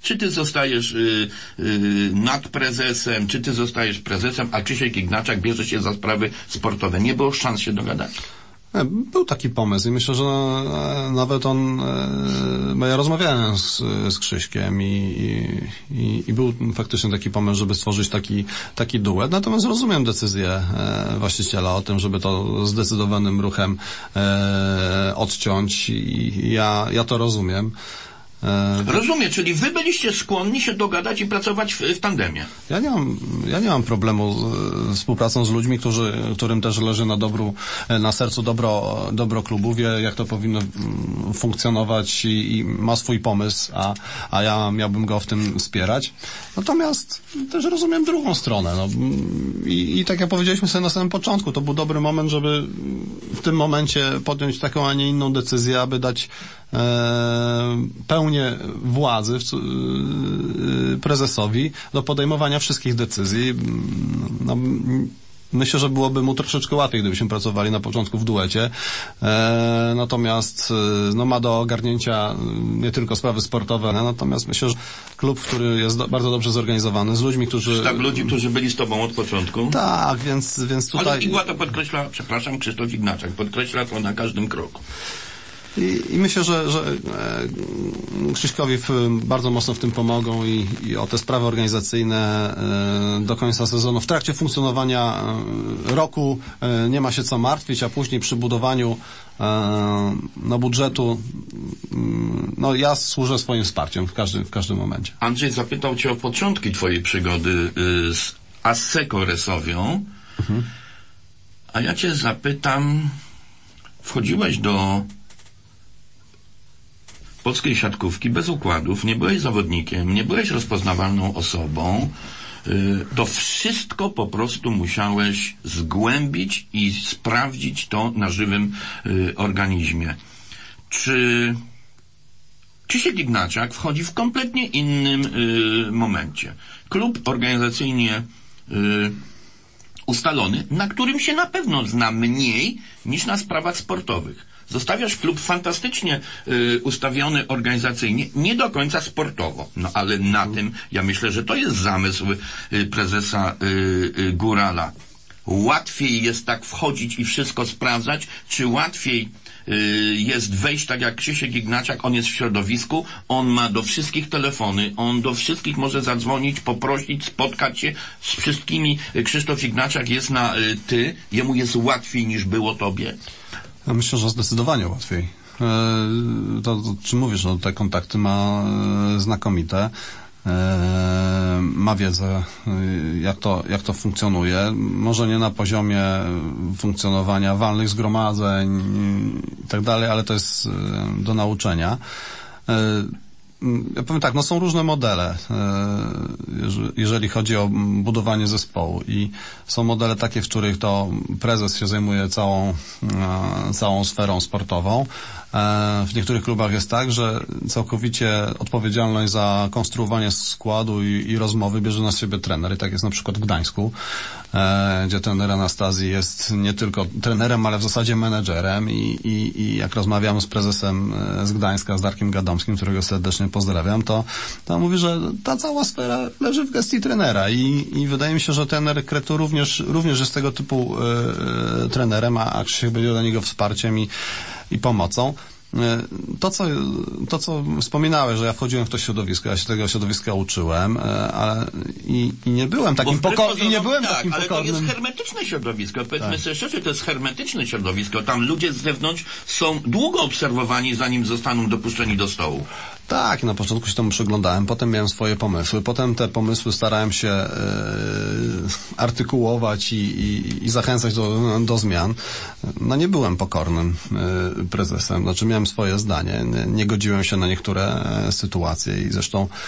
Czy ty zostajesz y, y, nad prezesem, czy ty zostajesz prezesem, a Krzysiek Ignaczak bierze się za sprawy sportowe. Nie było szans się dogadać? Był taki pomysł i myślę, że nawet on, bo ja rozmawiałem z, z Krzyśkiem i, i, i był faktycznie taki pomysł, żeby stworzyć taki, taki duet. Natomiast rozumiem decyzję właściciela o tym, żeby to zdecydowanym ruchem odciąć i ja, ja to rozumiem. Rozumiem, czyli wy byliście skłonni się dogadać i pracować w, w tandemie. Ja nie mam, ja nie mam problemu z współpracą z ludźmi, którzy, którym też leży na dobru, na sercu dobro, dobro klubu, wie jak to powinno funkcjonować i, i ma swój pomysł, a, a ja miałbym go w tym wspierać. Natomiast też rozumiem drugą stronę. No. I, I tak jak powiedzieliśmy sobie na samym początku, to był dobry moment, żeby w tym momencie podjąć taką, a nie inną decyzję, aby dać e, pełnię władzy w, e, prezesowi do podejmowania wszystkich decyzji. No, myślę, że byłoby mu troszeczkę łatwiej, gdybyśmy pracowali na początku w duecie. E, natomiast e, no, ma do ogarnięcia nie tylko sprawy sportowe, natomiast myślę, że klub, który jest do, bardzo dobrze zorganizowany, z ludźmi, którzy... Sztab ludzi, którzy byli z tobą od początku. Tak, więc, więc tutaj... Ale Igła to podkreśla, przepraszam, Krzysztof Ignaczak, podkreśla to na każdym kroku. I, I myślę, że, że e, Krzyśkowi w, bardzo mocno w tym pomogą i, i o te sprawy organizacyjne e, do końca sezonu. W trakcie funkcjonowania e, roku e, nie ma się co martwić, a później przy budowaniu e, no, budżetu mm, no, ja służę swoim wsparciem w każdym, w każdym momencie. Andrzej zapytał cię o początki twojej przygody y, z Asseco Resowią, mhm. a ja cię zapytam, wchodziłeś do polskiej siatkówki bez układów, nie byłeś zawodnikiem, nie byłeś rozpoznawalną osobą, to wszystko po prostu musiałeś zgłębić i sprawdzić to na żywym organizmie. Czy Krzysiek Ignaczak wchodzi w kompletnie innym momencie? Klub organizacyjnie ustalony, na którym się na pewno zna mniej niż na sprawach sportowych. Zostawiasz klub fantastycznie y, ustawiony organizacyjnie, nie do końca sportowo. No ale na tym, ja myślę, że to jest zamysł y, prezesa y, y, Górala. Łatwiej jest tak wchodzić i wszystko sprawdzać, czy łatwiej y, jest wejść tak jak Krzysiek Ignaczak, on jest w środowisku, on ma do wszystkich telefony, on do wszystkich może zadzwonić, poprosić, spotkać się z wszystkimi. Krzysztof Ignaczak jest na y, ty, jemu jest łatwiej niż było tobie. Ja myślę, że zdecydowanie łatwiej. E, to, to, czy mówisz, no te kontakty ma e, znakomite. E, ma wiedzę, e, jak to, jak to funkcjonuje. Może nie na poziomie funkcjonowania walnych zgromadzeń i tak dalej, ale to jest e, do nauczenia. E, Ja powiem tak, no są różne modele, jeżeli chodzi o budowanie zespołu i są modele takie, w których to prezes się zajmuje całą, całą sferą sportową. W niektórych klubach jest tak, że całkowicie odpowiedzialność za konstruowanie składu i, i rozmowy bierze na siebie trener i tak jest na przykład w Gdańsku, gdzie trener Anastazji jest nie tylko trenerem, ale w zasadzie menedżerem i, i, i jak rozmawiam z prezesem z Gdańska, z Darkiem Gadomskim, którego serdecznie pozdrawiam, to, to mówi, że ta cała sfera leży w gestii trenera i, i wydaje mi się, że trener Kretu również, również jest tego typu e, trenerem, a, a Krzysiek będzie dla niego wsparciem i, i pomocą. To co, to, co wspominałeś, że ja wchodziłem w to środowisko, ja się tego środowiska uczyłem, ale i, i nie byłem takim pokornym, i nie byłem tak, takim ale pokornym. to jest hermetyczne środowisko, powiedzmy tak. sobie szczerze, to jest hermetyczne środowisko, tam ludzie z zewnątrz są długo obserwowani, zanim zostaną dopuszczeni do stołu. Tak, na początku się temu przyglądałem, potem miałem swoje pomysły, potem te pomysły starałem się e, artykułować i, i, i zachęcać do, do zmian. No nie byłem pokornym e, prezesem, znaczy miałem swoje zdanie, nie, nie godziłem się na niektóre e, sytuacje i zresztą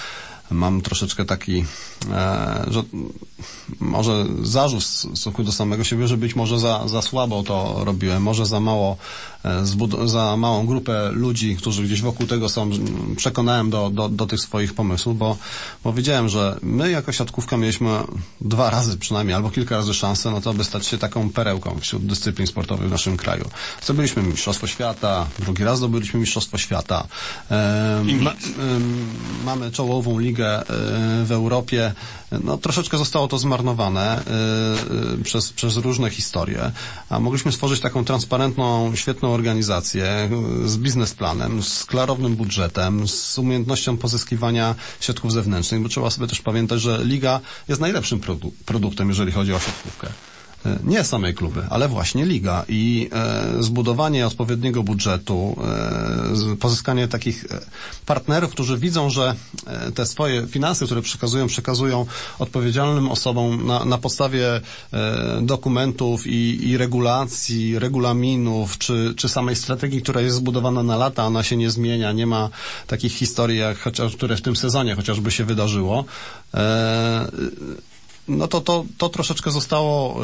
mam troszeczkę taki, e, że może zarzut w stosunku do samego siebie, że być może za, za słabo to robiłem, może za mało, e, zbud- za małą grupę ludzi, którzy gdzieś wokół tego są, przekonałem do, do, do tych swoich pomysłów, bo, bo wiedziałem, że my jako siatkówka mieliśmy dwa razy przynajmniej, albo kilka razy szansę na to, by stać się taką perełką wśród dyscyplin sportowych w naszym kraju. Zdobyliśmy Mistrzostwo Świata, drugi raz zdobyliśmy Mistrzostwo Świata. E, ma, e, mamy czołową ligę w Europie. No, troszeczkę zostało to zmarnowane y, przez, przez różne historie, a mogliśmy stworzyć taką transparentną, świetną organizację y, z biznesplanem, z klarownym budżetem, z umiejętnością pozyskiwania środków zewnętrznych, bo trzeba sobie też pamiętać, że liga jest najlepszym produ- produktem, jeżeli chodzi o siatkówkę. Nie samej kluby, ale właśnie liga i e, zbudowanie odpowiedniego budżetu, e, pozyskanie takich partnerów, którzy widzą, że e, te swoje finanse, które przekazują, przekazują odpowiedzialnym osobom na, na podstawie e, dokumentów i, i regulacji, regulaminów, czy, czy samej strategii, która jest zbudowana na lata, ona się nie zmienia, nie ma takich historii, jak chociaż, które w tym sezonie chociażby się wydarzyło. E, No to, to, to troszeczkę zostało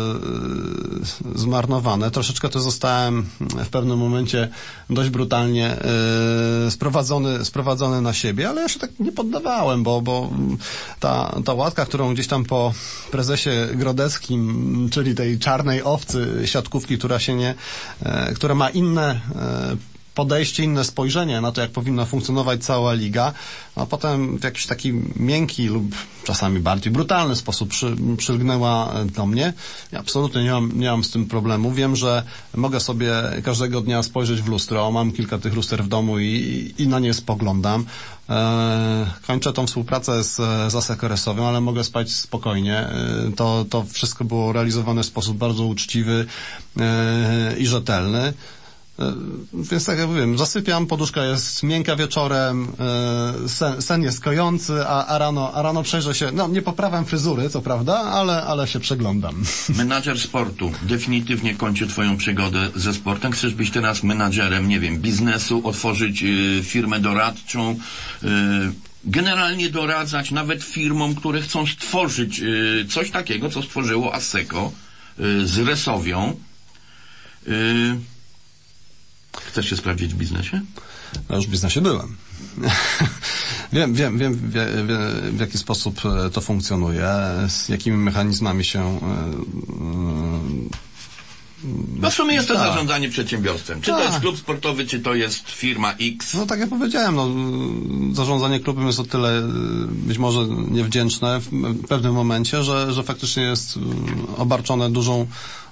yy, zmarnowane. Troszeczkę to zostałem w pewnym momencie dość brutalnie yy, sprowadzony, sprowadzony na siebie, ale ja się tak nie poddawałem, bo, bo ta, ta łatka, którą gdzieś tam po prezesie Grodeckim, czyli tej czarnej owcy siatkówki, która się nie, yy, która ma inne yy, podejście, inne spojrzenie na to, jak powinna funkcjonować cała liga, a potem w jakiś taki miękki lub czasami bardziej brutalny sposób przy, przylgnęła do mnie. Ja absolutnie nie mam, nie mam z tym problemu. Wiem, że mogę sobie każdego dnia spojrzeć w lustro. Mam kilka tych luster w domu i, i na nie spoglądam. E, kończę tą współpracę z, z Asekoresowym, ale mogę spać spokojnie. E, to, to wszystko było realizowane w sposób bardzo uczciwy e, i rzetelny. Więc tak jak mówię, zasypiam, poduszka jest miękka wieczorem, sen, sen jest kojący, a, a, rano, a rano przejrzę się, no nie poprawiam fryzury, co prawda, ale, ale się przeglądam. Menadżer sportu definitywnie kończy twoją przygodę ze sportem. Chcesz być teraz menadżerem, nie wiem, biznesu, otworzyć y, firmę doradczą, y, generalnie doradzać nawet firmom, które chcą stworzyć y, coś takiego, co stworzyło Asseco y, z Resowią. Y, Chcesz się sprawdzić w biznesie? No już w biznesie byłem. wiem, wiem, wiem w, w, w jaki sposób to funkcjonuje, z jakimi mechanizmami się... No w sumie jest to tak. zarządzanie przedsiębiorstwem. Czy tak. to jest klub sportowy, czy to jest firma X? No tak jak powiedziałem, no, zarządzanie klubem jest o tyle być może niewdzięczne w pewnym momencie, że, że faktycznie jest obarczone dużą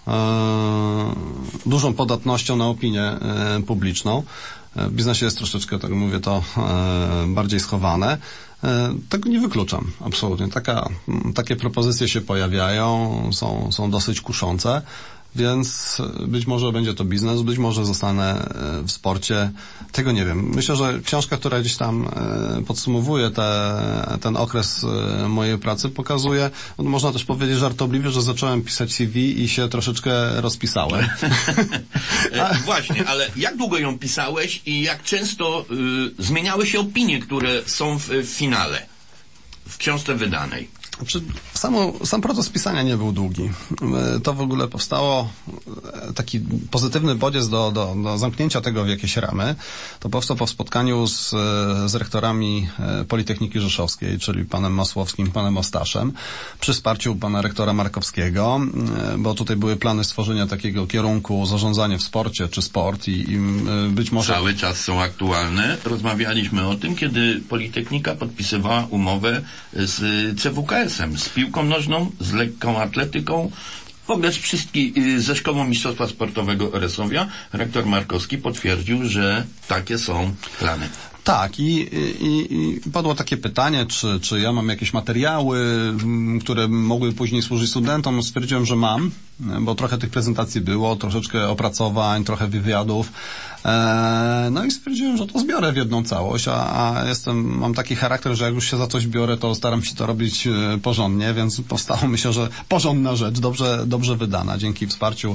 dużą podatnością na opinię publiczną. W biznesie jest troszeczkę, tak mówię, to bardziej schowane. Tego nie wykluczam, absolutnie. Taka, takie propozycje się pojawiają, są, są dosyć kuszące, więc być może będzie to biznes, być może zostanę w sporcie, tego nie wiem. Myślę, że książka, która gdzieś tam podsumowuje te, ten okres mojej pracy, pokazuje, można też powiedzieć żartobliwie, że zacząłem pisać C V i się troszeczkę rozpisałem. e, właśnie, ale jak długo ją pisałeś i jak często y, zmieniały się opinie, które są w, w finale, w książce wydanej? Samo, sam proces pisania nie był długi. To w ogóle powstało, taki pozytywny bodziec do, do, do zamknięcia tego w jakieś ramy. To powstało po spotkaniu z, z rektorami Politechniki Rzeszowskiej, czyli panem Masłowskim, panem Ostaszem, przy wsparciu pana rektora Markowskiego, bo tutaj były plany stworzenia takiego kierunku zarządzanie w sporcie, czy sport i, i być może... Cały czas są aktualne. Rozmawialiśmy o tym, kiedy Politechnika podpisywała umowę z C W K S-em, z piłką nożną, z lekką atletyką, w ogóle z wszystkich, ze Szkołą Mistrzostwa Sportowego Resowia. Rektor Markowski potwierdził, że takie są plany. Tak, i, i, i padło takie pytanie, czy, czy ja mam jakieś materiały, które mogły później służyć studentom. Stwierdziłem, że mam, bo trochę tych prezentacji było, troszeczkę opracowań, trochę wywiadów, E, no i stwierdziłem, że to zbiorę w jedną całość, a, a jestem, mam taki charakter, że jak już się za coś biorę, to staram się to robić e, porządnie, więc powstało, myślę, że porządna rzecz, dobrze, dobrze wydana, dzięki wsparciu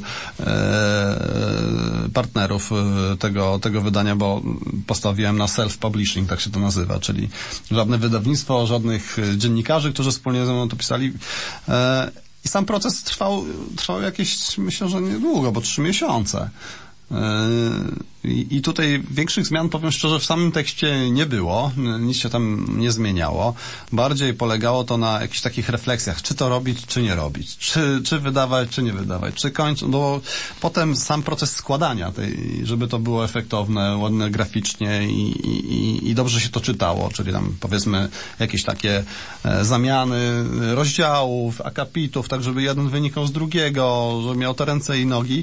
e, partnerów e, tego, tego wydania, bo postawiłem na self-publishing, tak się to nazywa, czyli żadne wydawnictwo, żadnych dziennikarzy, którzy wspólnie ze mną to pisali. E, I sam proces trwał, trwał jakieś, myślę, że niedługo, bo trzy miesiące. I, I tutaj większych zmian, powiem szczerze, w samym tekście nie było, nic się tam nie zmieniało. Bardziej polegało to na jakichś takich refleksjach, czy to robić, czy nie robić, czy, czy wydawać, czy nie wydawać, czy kończyć, bo potem sam proces składania tej, żeby to było efektowne, ładne graficznie i, i, i dobrze się to czytało, czyli tam powiedzmy jakieś takie zamiany rozdziałów, akapitów, tak żeby jeden wynikał z drugiego, żeby miał to ręce i nogi.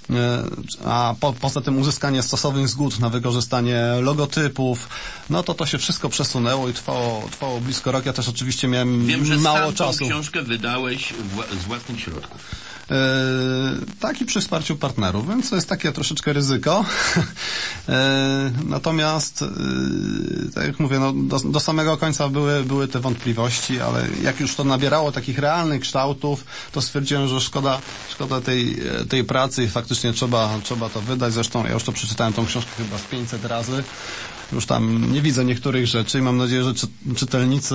A po, poza tym uzyskanie stosownych zgód na wykorzystanie logotypów, no to to się wszystko przesunęło i trwało, trwało blisko rok. Ja też oczywiście miałem Wiem, że mało sam czasu. Tą książkę wydałeś wła- z własnych środków. Yy, tak i przy wsparciu partnerów, więc to jest takie troszeczkę ryzyko. Yy, natomiast, yy, tak jak mówię, no, do, do samego końca były, były te wątpliwości, ale jak już to nabierało takich realnych kształtów, to stwierdziłem, że szkoda, szkoda tej, tej pracy i faktycznie trzeba, trzeba to wydać. Zresztą ja już to przeczytałem tą książkę chyba z pięćset razy. Już tam nie widzę niektórych rzeczy i mam nadzieję, że czy, czytelnicy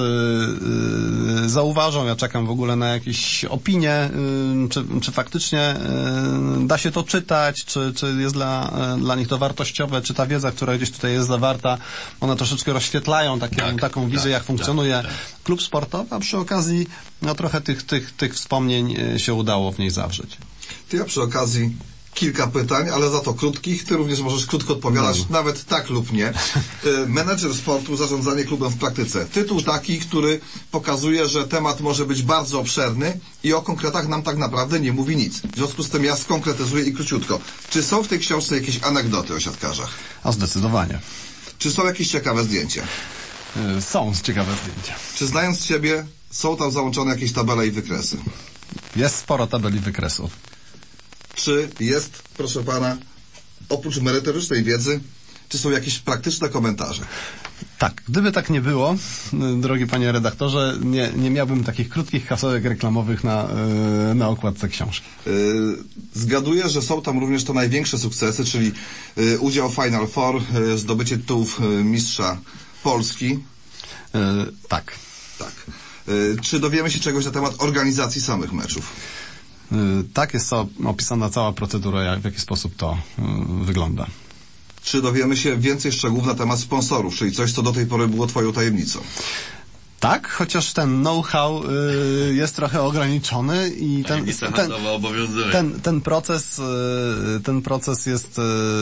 yy, zauważą. Ja czekam w ogóle na jakieś opinie, yy, czy, czy faktycznie yy, da się to czytać, czy, czy jest dla, yy, dla nich to wartościowe, czy ta wiedza, która gdzieś tutaj jest zawarta, one troszeczkę rozświetlają takie, tak, taką wizję, tak, jak funkcjonuje tak, tak. klub sportowy, a przy okazji no, trochę tych, tych, tych wspomnień się udało w niej zawrzeć. To ja przy okazji kilka pytań, ale za to krótkich. Ty również możesz krótko odpowiadać, no. Nawet tak lub nie. Menedżer sportu, zarządzanie klubem w praktyce. Tytuł taki, który pokazuje, że temat może być bardzo obszerny i o konkretach nam tak naprawdę nie mówi nic. W związku z tym ja skonkretyzuję i króciutko. Czy są w tej książce jakieś anegdoty o siatkarzach? A zdecydowanie. Czy są jakieś ciekawe zdjęcia? Yy, są ciekawe zdjęcia. Czy znając Ciebie, są tam załączone jakieś tabele i wykresy? Jest sporo tabeli wykresów. Czy jest, proszę pana, oprócz merytorycznej wiedzy, czy są jakieś praktyczne komentarze? Tak, gdyby tak nie było, drogi panie redaktorze, nie, nie miałbym takich krótkich kasetek reklamowych na, na okładce książki. Zgaduję, że są tam również te największe sukcesy, czyli udział w Final Four, zdobycie tytułów mistrza Polski. Tak. Tak. Czy dowiemy się czegoś na temat organizacji samych meczów? Tak, jest opisana cała procedura, w jaki sposób to wygląda. Czy dowiemy się więcej szczegółów na temat sponsorów, czyli coś, co do tej pory było twoją tajemnicą? Tak, chociaż ten know-how y, jest trochę ograniczony i ten, ten, ten, ten proces y, ten proces jest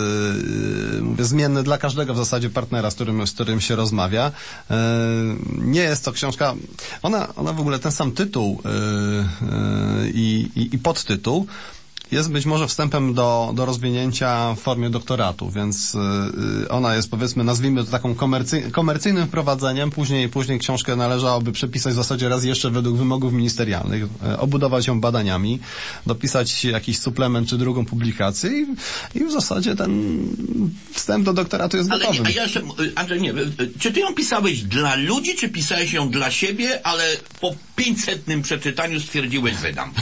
y, mówię, zmienny dla każdego w zasadzie partnera, z którym, z którym się rozmawia. Y, nie jest to książka, ona, ona w ogóle ten sam tytuł y, y, i, i podtytuł jest być może wstępem do, do rozwinięcia w formie doktoratu, więc yy, ona jest, powiedzmy, nazwijmy to taką komercy, komercyjnym wprowadzeniem. Później, później książkę należałoby przepisać w zasadzie raz jeszcze według wymogów ministerialnych, yy, obudować ją badaniami, dopisać jakiś suplement czy drugą publikację i, i w zasadzie ten wstęp do doktoratu jest ale gotowy. Nie, a ja jeszcze, Andrzej, nie, czy ty ją pisałeś dla ludzi, czy pisałeś ją dla siebie, ale po pięćsetnym przeczytaniu stwierdziłeś, wydam?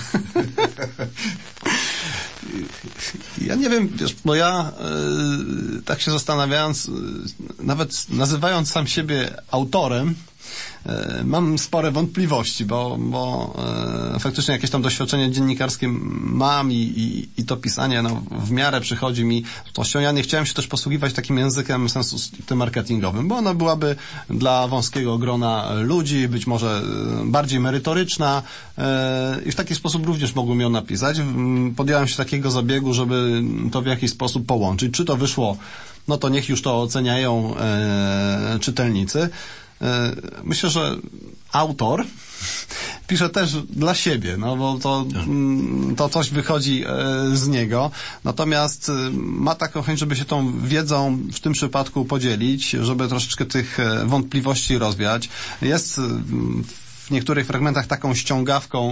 Ja nie wiem, wiesz, bo ja yy, tak się zastanawiając, yy, nawet nazywając sam siebie autorem, yy, mam spore wątpliwości, bo, bo yy, faktycznie jakieś tam doświadczenie dziennikarskie mam i, i, i to pisanie no, w miarę przychodzi mi. To ja nie chciałem się też posługiwać takim językiem sensu tym marketingowym, bo ona byłaby dla wąskiego grona ludzi, być może yy, bardziej merytoryczna yy, i w taki sposób również mogłem ją napisać. Yy, podjąłem się takiego zabiegu, żeby to w jakiś sposób połączyć. Czy to wyszło, no to niech już to oceniają yy, czytelnicy. Myślę, że autor pisze też dla siebie, no bo to, to coś wychodzi z niego. Natomiast ma taką chęć, żeby się tą wiedzą w tym przypadku podzielić, żeby troszeczkę tych wątpliwości rozwiać. Jest w niektórych fragmentach taką ściągawką,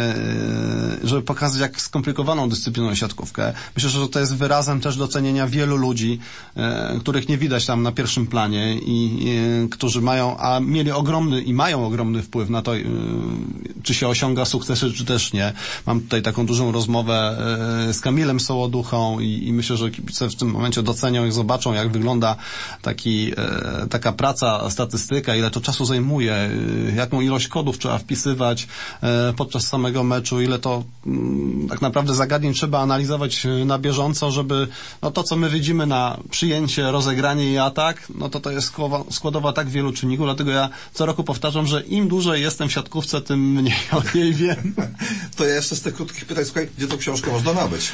żeby pokazać, jak skomplikowaną dyscypliną jest siatkówkę. Myślę, że to jest wyrazem też docenienia wielu ludzi, których nie widać tam na pierwszym planie i, i którzy mają, a mieli ogromny i mają ogromny wpływ na to, czy się osiąga sukcesy, czy też nie. Mam tutaj taką dużą rozmowę z Kamilem Sołoduchą i, i myślę, że kibice w tym momencie docenią i zobaczą, jak wygląda taki, taka praca, statystyka, ile to czasu zajmuje, jaką ilość kodów trzeba wpisywać podczas samego meczu, ile to tak naprawdę zagadnień trzeba analizować na bieżąco, żeby no to, co my widzimy na przyjęcie, rozegranie i atak, no to to jest składowa, składowa tak wielu czynników, dlatego ja co roku powtarzam, że im dłużej jestem w siatkówce, tym mniej o niej wiem. To ja jeszcze z tych krótkich pytań, słuchaj, gdzie tą książkę można nabyć?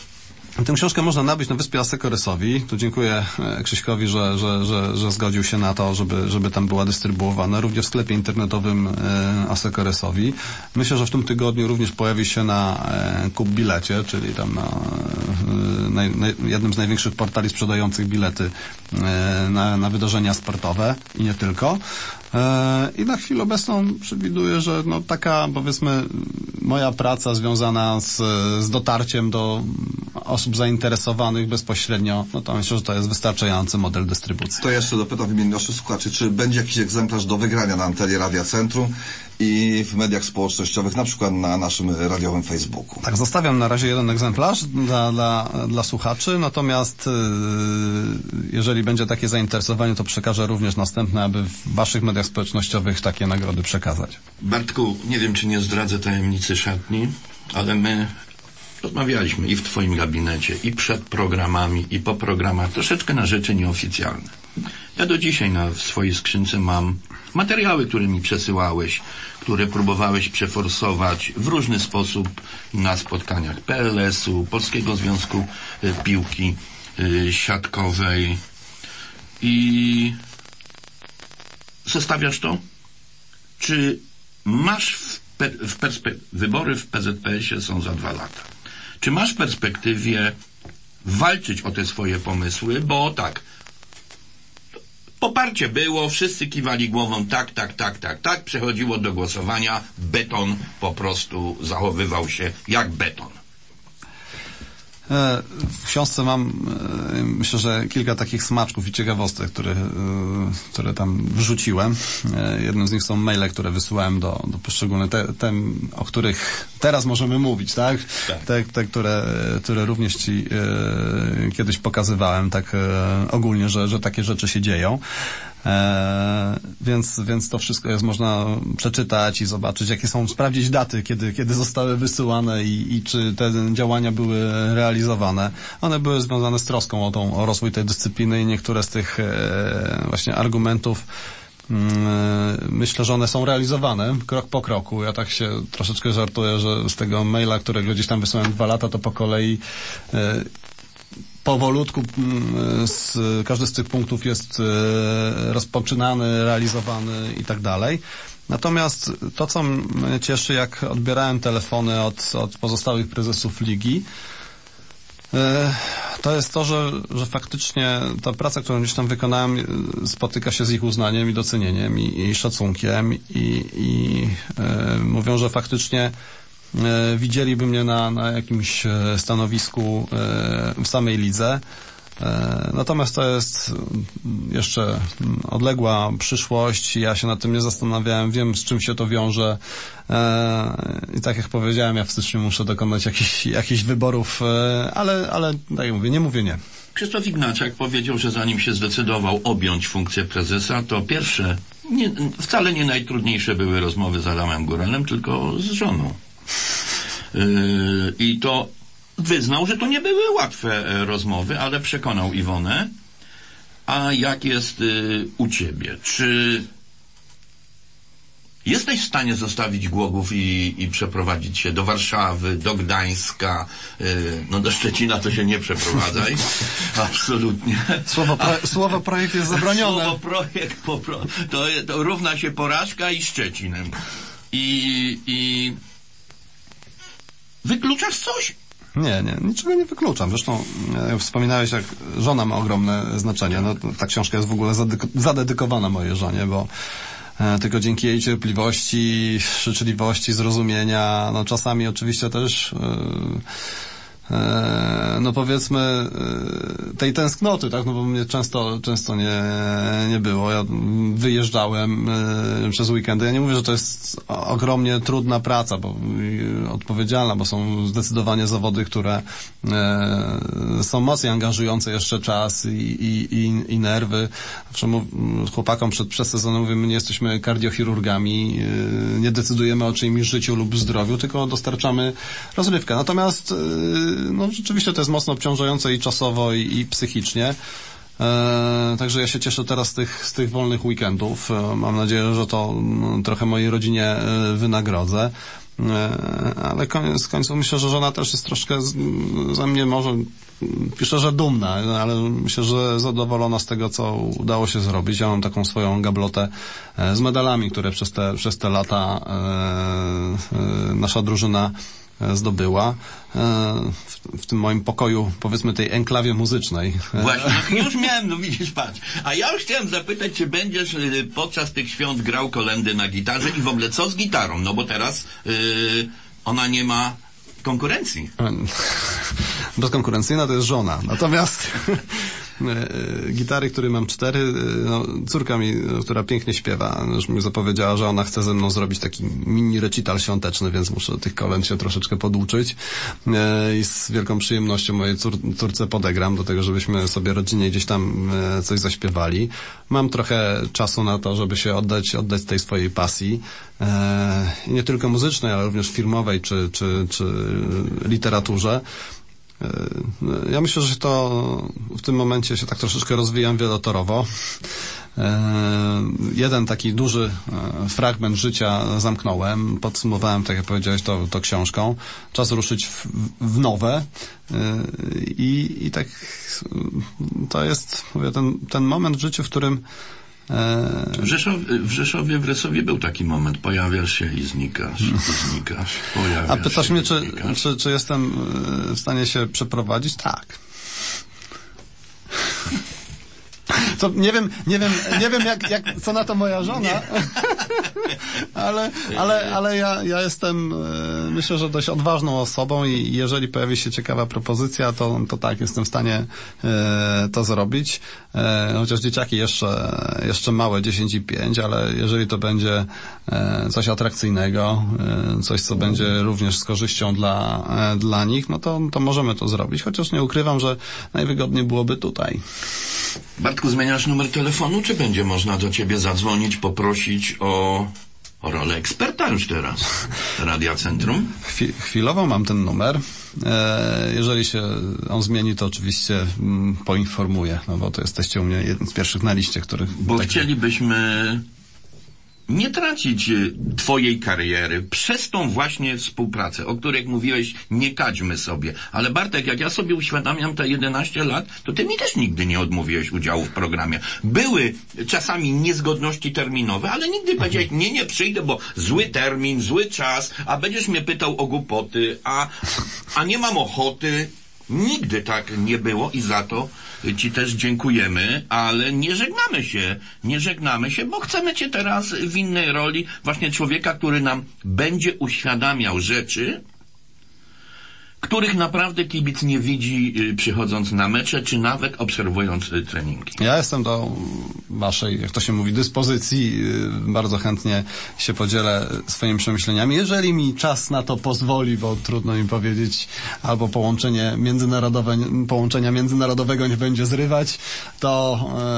Tę książkę można nabyć na Wyspie Asekoresowi. Tu dziękuję Krzyśkowi, że, że, że, że zgodził się na to, żeby, żeby tam była dystrybuowana. Również w sklepie internetowym Asekoresowi. Myślę, że w tym tygodniu również pojawi się na Kup Bilecie, czyli tam na, na, na jednym z największych portali sprzedających bilety na, na wydarzenia sportowe i nie tylko. I na chwilę obecną przewiduję, że no taka, powiedzmy, moja praca związana z, z dotarciem do osób zainteresowanych bezpośrednio, no to myślę, że to jest wystarczający model dystrybucji. To jeszcze dopytam w imieniu naszych słuchaczy, czy będzie jakiś egzemplarz do wygrania na antenie Radia Centrum i w mediach społecznościowych, na przykład na naszym radiowym Facebooku. Tak, zostawiam na razie jeden egzemplarz dla, dla, dla słuchaczy, natomiast yy, jeżeli będzie takie zainteresowanie, to przekażę również następne, aby w waszych mediach społecznościowych takie nagrody przekazać. Bartku, nie wiem, czy nie zdradzę tajemnicy szatni, ale my rozmawialiśmy i w twoim gabinecie, i przed programami, i po programach, troszeczkę na rzeczy nieoficjalne. Ja do dzisiaj na, w swojej skrzynce mam materiały, które mi przesyłałeś, które próbowałeś przeforsować w różny sposób na spotkaniach P L S-u, Polskiego Związku y, Piłki y, Siatkowej. I zostawiasz to? Czy masz w, pe, w perspe- wybory w P Z P S-ie są za dwa lata. Czy masz w perspektywie walczyć o te swoje pomysły? Bo tak, poparcie było, wszyscy kiwali głową tak, tak, tak, tak, tak, przechodziło do głosowania, beton po prostu zachowywał się jak beton. W książce mam, myślę, że kilka takich smaczków i ciekawostek, które, które tam wrzuciłem. Jednym z nich są maile, które wysyłałem do, do poszczególnych, te, te, o których teraz możemy mówić, tak? Tak. Te, te które, które również ci e, kiedyś pokazywałem, tak e, ogólnie, że, że takie rzeczy się dzieją. E, więc, więc to wszystko jest można przeczytać i zobaczyć, jakie są, sprawdzić daty, kiedy, kiedy zostały wysyłane i, i czy te działania były realizowane. One były związane z troską o, tą, o rozwój tej dyscypliny i niektóre z tych e, właśnie argumentów myślę, że one są realizowane krok po kroku. Ja tak się troszeczkę żartuję, że z tego maila, którego gdzieś tam wysłałem dwa lata, to po kolei e, powolutku z, każdy z tych punktów jest e, rozpoczynany, realizowany i tak dalej. Natomiast to, co mnie cieszy, jak odbierałem telefony od, od pozostałych prezesów ligi, e, to jest to, że, że faktycznie ta praca, którą gdzieś tam wykonałem, spotyka się z ich uznaniem i docenieniem i, i szacunkiem i, i e, mówią, że faktycznie e, widzieliby mnie na, na jakimś stanowisku e, w samej lidze. E, natomiast to jest jeszcze odległa przyszłość. Ja się nad tym nie zastanawiałem. Wiem, z czym się to wiąże. E, I tak jak powiedziałem, ja w styczniu muszę dokonać jakichś, jakichś wyborów, e, ale, ale tak jak mówię, nie mówię nie. Krzysztof Ignaczak powiedział, że zanim się zdecydował objąć funkcję prezesa, to pierwsze, nie, wcale nie najtrudniejsze były rozmowy z Adamem Góralem, tylko z żoną. Yy, I to wyznał, że to nie były łatwe rozmowy, ale przekonał Iwonę. A jak jest yy, u ciebie? Czy jesteś w stanie zostawić Głogów i, i przeprowadzić się do Warszawy, do Gdańska, yy, no do Szczecina to się nie przeprowadzaj, absolutnie. Słowo, pro, A, słowo projekt jest zabronione. Słowo projekt po pro, to, to równa się porażka i Szczecinem. I, i wykluczasz coś? Nie, nie, niczego nie wykluczam. Zresztą e, wspominałeś, jak żona ma ogromne znaczenie. No, ta książka jest w ogóle zadedykowana mojej żonie, bo e, tylko dzięki jej cierpliwości, życzliwości, zrozumienia, no czasami oczywiście też e, no powiedzmy tej tęsknoty, tak, no bo mnie często, często nie, nie było. Ja wyjeżdżałem przez weekendy. Ja nie mówię, że to jest ogromnie trudna praca, bo odpowiedzialna, bo są zdecydowanie zawody, które są mocniej angażujące jeszcze czas i, i, i, i nerwy. Zresztą chłopakom przed przesezonem mówię, my nie jesteśmy kardiochirurgami, nie decydujemy o czyimś życiu lub zdrowiu, tylko dostarczamy rozrywkę. Natomiast no rzeczywiście to jest mocno obciążające i czasowo, i, i psychicznie. E, także ja się cieszę teraz z tych, z tych wolnych weekendów. E, mam nadzieję, że to no, trochę mojej rodzinie e, wynagrodzę. E, ale koniec końców myślę, że żona też jest troszkę z, ze mnie może, piszę, że dumna, ale myślę, że zadowolona z tego, co udało się zrobić. Ja mam taką swoją gablotę e, z medalami, które przez te, przez te lata e, e, nasza drużyna zdobyła w, w tym moim pokoju, powiedzmy tej enklawie muzycznej. Właśnie, no, już miałem, no widzisz, patrz. A ja już chciałem zapytać, czy będziesz y, podczas tych świąt grał kolędy na gitarze i w ogóle co z gitarą? No bo teraz y, ona nie ma konkurencji. Bezkonkurencyjna to jest żona. Natomiast gitary, które mam cztery, no, córka mi, która pięknie śpiewa, już mi zapowiedziała, że ona chce ze mną zrobić taki mini recital świąteczny, więc muszę tych kolęd się troszeczkę poduczyć i z wielką przyjemnością mojej cór, córce podegram do tego, żebyśmy sobie rodzinnie gdzieś tam coś zaśpiewali. Mam trochę czasu na to, żeby się oddać, oddać tej swojej pasji, i nie tylko muzycznej, ale również filmowej czy, czy, czy literaturze. Ja myślę, że to w tym momencie się tak troszeczkę rozwijam wielotorowo. Jeden taki duży fragment życia zamknąłem, podsumowałem, tak jak powiedziałeś, to, to książką. Czas ruszyć w, w nowe i, i tak to jest, mówię, ten, ten moment w życiu, w którym W Rzeszowie, w Rzeszowie, w Resowie był taki moment. Pojawiasz się i znikasz, i znikasz, pojawiasz A pytasz się mnie, i czy, znikasz. czy, czy jestem w stanie się przeprowadzić? Tak. To nie wiem, nie wiem, nie wiem jak, jak, co na to moja żona, ale, ale, ale ja, ja jestem, myślę, że dość odważną osobą i jeżeli pojawi się ciekawa propozycja, to, to tak, jestem w stanie to zrobić. Chociaż dzieciaki jeszcze, jeszcze małe, dziesięć i pięć, ale jeżeli to będzie coś atrakcyjnego, coś, co będzie również z korzyścią dla, dla nich, no to, to możemy to zrobić. Chociaż nie ukrywam, że najwygodniej byłoby tutaj. Bartku, zmieniasz numer telefonu, czy będzie można do ciebie zadzwonić, poprosić o, o rolę eksperta już teraz? Radia Centrum? Chwi- chwilowo mam ten numer. E, jeżeli się on zmieni, to oczywiście mm, poinformuję, no bo to jesteście u mnie jeden z pierwszych na liście, których... Bo tak... chcielibyśmy nie tracić twojej kariery przez tą właśnie współpracę, o której jak mówiłeś, nie kadźmy sobie. Ale Bartek, jak ja sobie uświadamiam te jedenaście lat, to ty mi też nigdy nie odmówiłeś udziału w programie. Były czasami niezgodności terminowe, ale nigdy powiedziałeś, nie, nie przyjdę, bo zły termin, zły czas, a będziesz mnie pytał o głupoty, a, a nie mam ochoty. Nigdy tak nie było i za to ci też dziękujemy, ale nie żegnamy się, nie żegnamy się, bo chcemy cię teraz w innej roli, właśnie człowieka, który nam będzie uświadamiał rzeczy, których naprawdę kibic nie widzi przychodząc na mecze, czy nawet obserwując treningi. Ja jestem do waszej, jak to się mówi, dyspozycji. Bardzo chętnie się podzielę swoimi przemyśleniami. Jeżeli mi czas na to pozwoli, bo trudno mi powiedzieć, albo połączenie międzynarodowe, połączenia międzynarodowego nie będzie zrywać, to,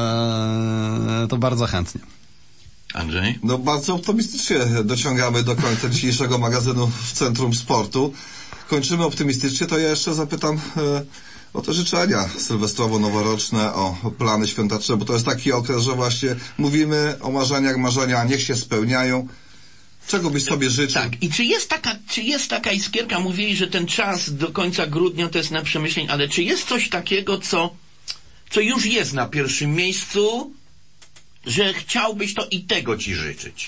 e, to bardzo chętnie. Andrzej? No bardzo optymistycznie dociągamy do końca dzisiejszego magazynu w Centrum Sportu. Kończymy optymistycznie, to ja jeszcze zapytam e, o te życzenia sylwestrowo-noworoczne, o, o plany świąteczne, bo to jest taki okres, że właśnie mówimy o marzeniach, marzenia niech się spełniają. Czego byś sobie życzył? Tak, i czy jest taka, czy jest taka iskierka, mówili, że ten czas do końca grudnia to jest na przemyśleń, ale czy jest coś takiego, co, co już jest na pierwszym miejscu, że chciałbyś to i tego ci życzyć?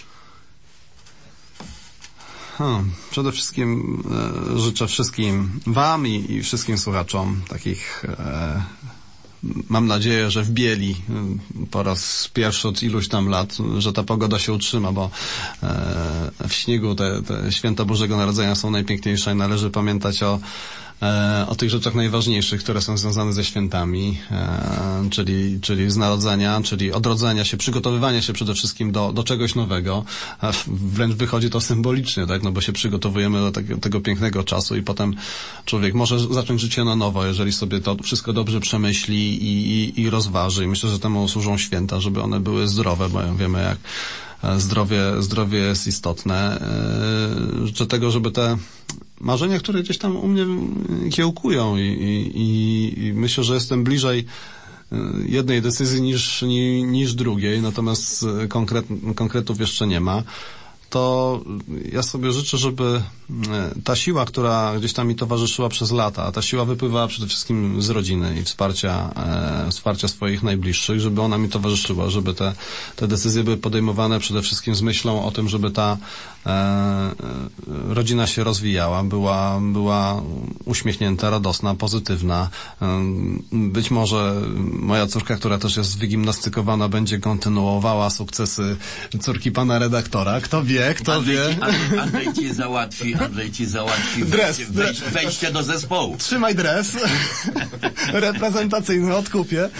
Hmm. Przede wszystkim e, życzę wszystkim wam i, i wszystkim słuchaczom takich e, mam nadzieję, że w bieli po raz pierwszy od iluś tam lat, że ta pogoda się utrzyma, bo w śniegu te, te święta Bożego Narodzenia są najpiękniejsze i należy pamiętać o o tych rzeczach najważniejszych, które są związane ze świętami, e, czyli, czyli z narodzenia, czyli odrodzenia się, przygotowywania się przede wszystkim do, do czegoś nowego. A wręcz wychodzi to symbolicznie, tak? No bo się przygotowujemy do tego, tego pięknego czasu i potem człowiek może zacząć życie na nowo, jeżeli sobie to wszystko dobrze przemyśli i, i, i rozważy. I myślę, że temu służą święta, żeby one były zdrowe, bo wiemy, jak zdrowie, zdrowie jest istotne. E, życzę tego, żeby te marzenia, które gdzieś tam u mnie kiełkują i, i, i myślę, że jestem bliżej jednej decyzji niż, niż drugiej, natomiast konkret, konkretów jeszcze nie ma. To ja sobie życzę, żeby ta siła, która gdzieś tam mi towarzyszyła przez lata, a ta siła wypływała przede wszystkim z rodziny i wsparcia, e, wsparcia swoich najbliższych, żeby ona mi towarzyszyła, żeby te, te decyzje były podejmowane przede wszystkim z myślą o tym, żeby ta e, rodzina się rozwijała, była, była uśmiechnięta, radosna, pozytywna. E, być może moja córka, która też jest wygimnastykowana, będzie kontynuowała sukcesy córki pana redaktora. Kto wie, kto Andrzej wie. Ci, Andrzej, Andrzej ci załatwi, Andrzej ci załatwi Dres, wejście, wejście, wejście do zespołu. Trzymaj dres reprezentacyjny, odkupię. E,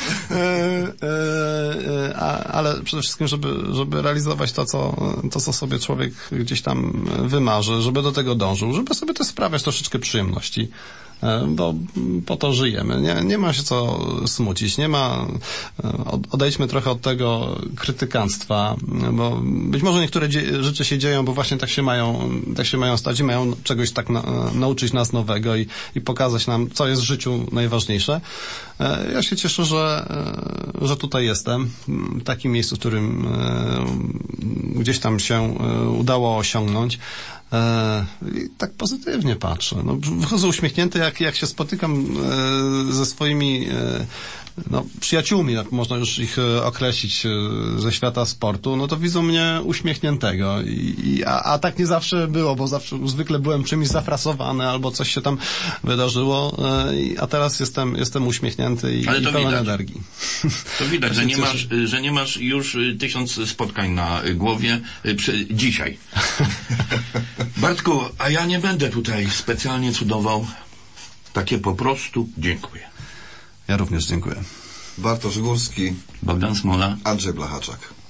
e, a, ale przede wszystkim, żeby, żeby realizować to co, to, co sobie człowiek gdzieś tam wymarzy, żeby do tego dążył, żeby sobie też sprawiać troszeczkę przyjemności. Bo po to żyjemy. Nie, nie ma się co smucić. Nie ma... Odejdźmy trochę od tego krytykanstwa, bo być może niektóre dzie- rzeczy się dzieją, bo właśnie tak się mają, tak się mają stać i mają czegoś tak na, nauczyć nas nowego i, i pokazać nam, co jest w życiu najważniejsze. Ja się cieszę, że, że tutaj jestem, w takim miejscu, w którym gdzieś tam się udało osiągnąć. I tak pozytywnie patrzę. No, wychodzę uśmiechnięty, jak, jak się spotykam ze swoimi no, przyjaciółmi, jak można już ich określić ze świata sportu, no to widzą mnie uśmiechniętego. I, i, a, a tak nie zawsze było, bo zawsze zwykle byłem czymś zafrasowany albo coś się tam wydarzyło, a teraz jestem, jestem uśmiechnięty i, Ale i to pełen widać. energii. To widać, że nie, masz, że nie masz już tysiąc spotkań na głowie przy, dzisiaj. Bartku, a ja nie będę tutaj specjalnie cudował. Takie po prostu dziękuję. Ja również dziękuję. Bartosz Górski, Bogdan Smola. Andrzej Blachaczak.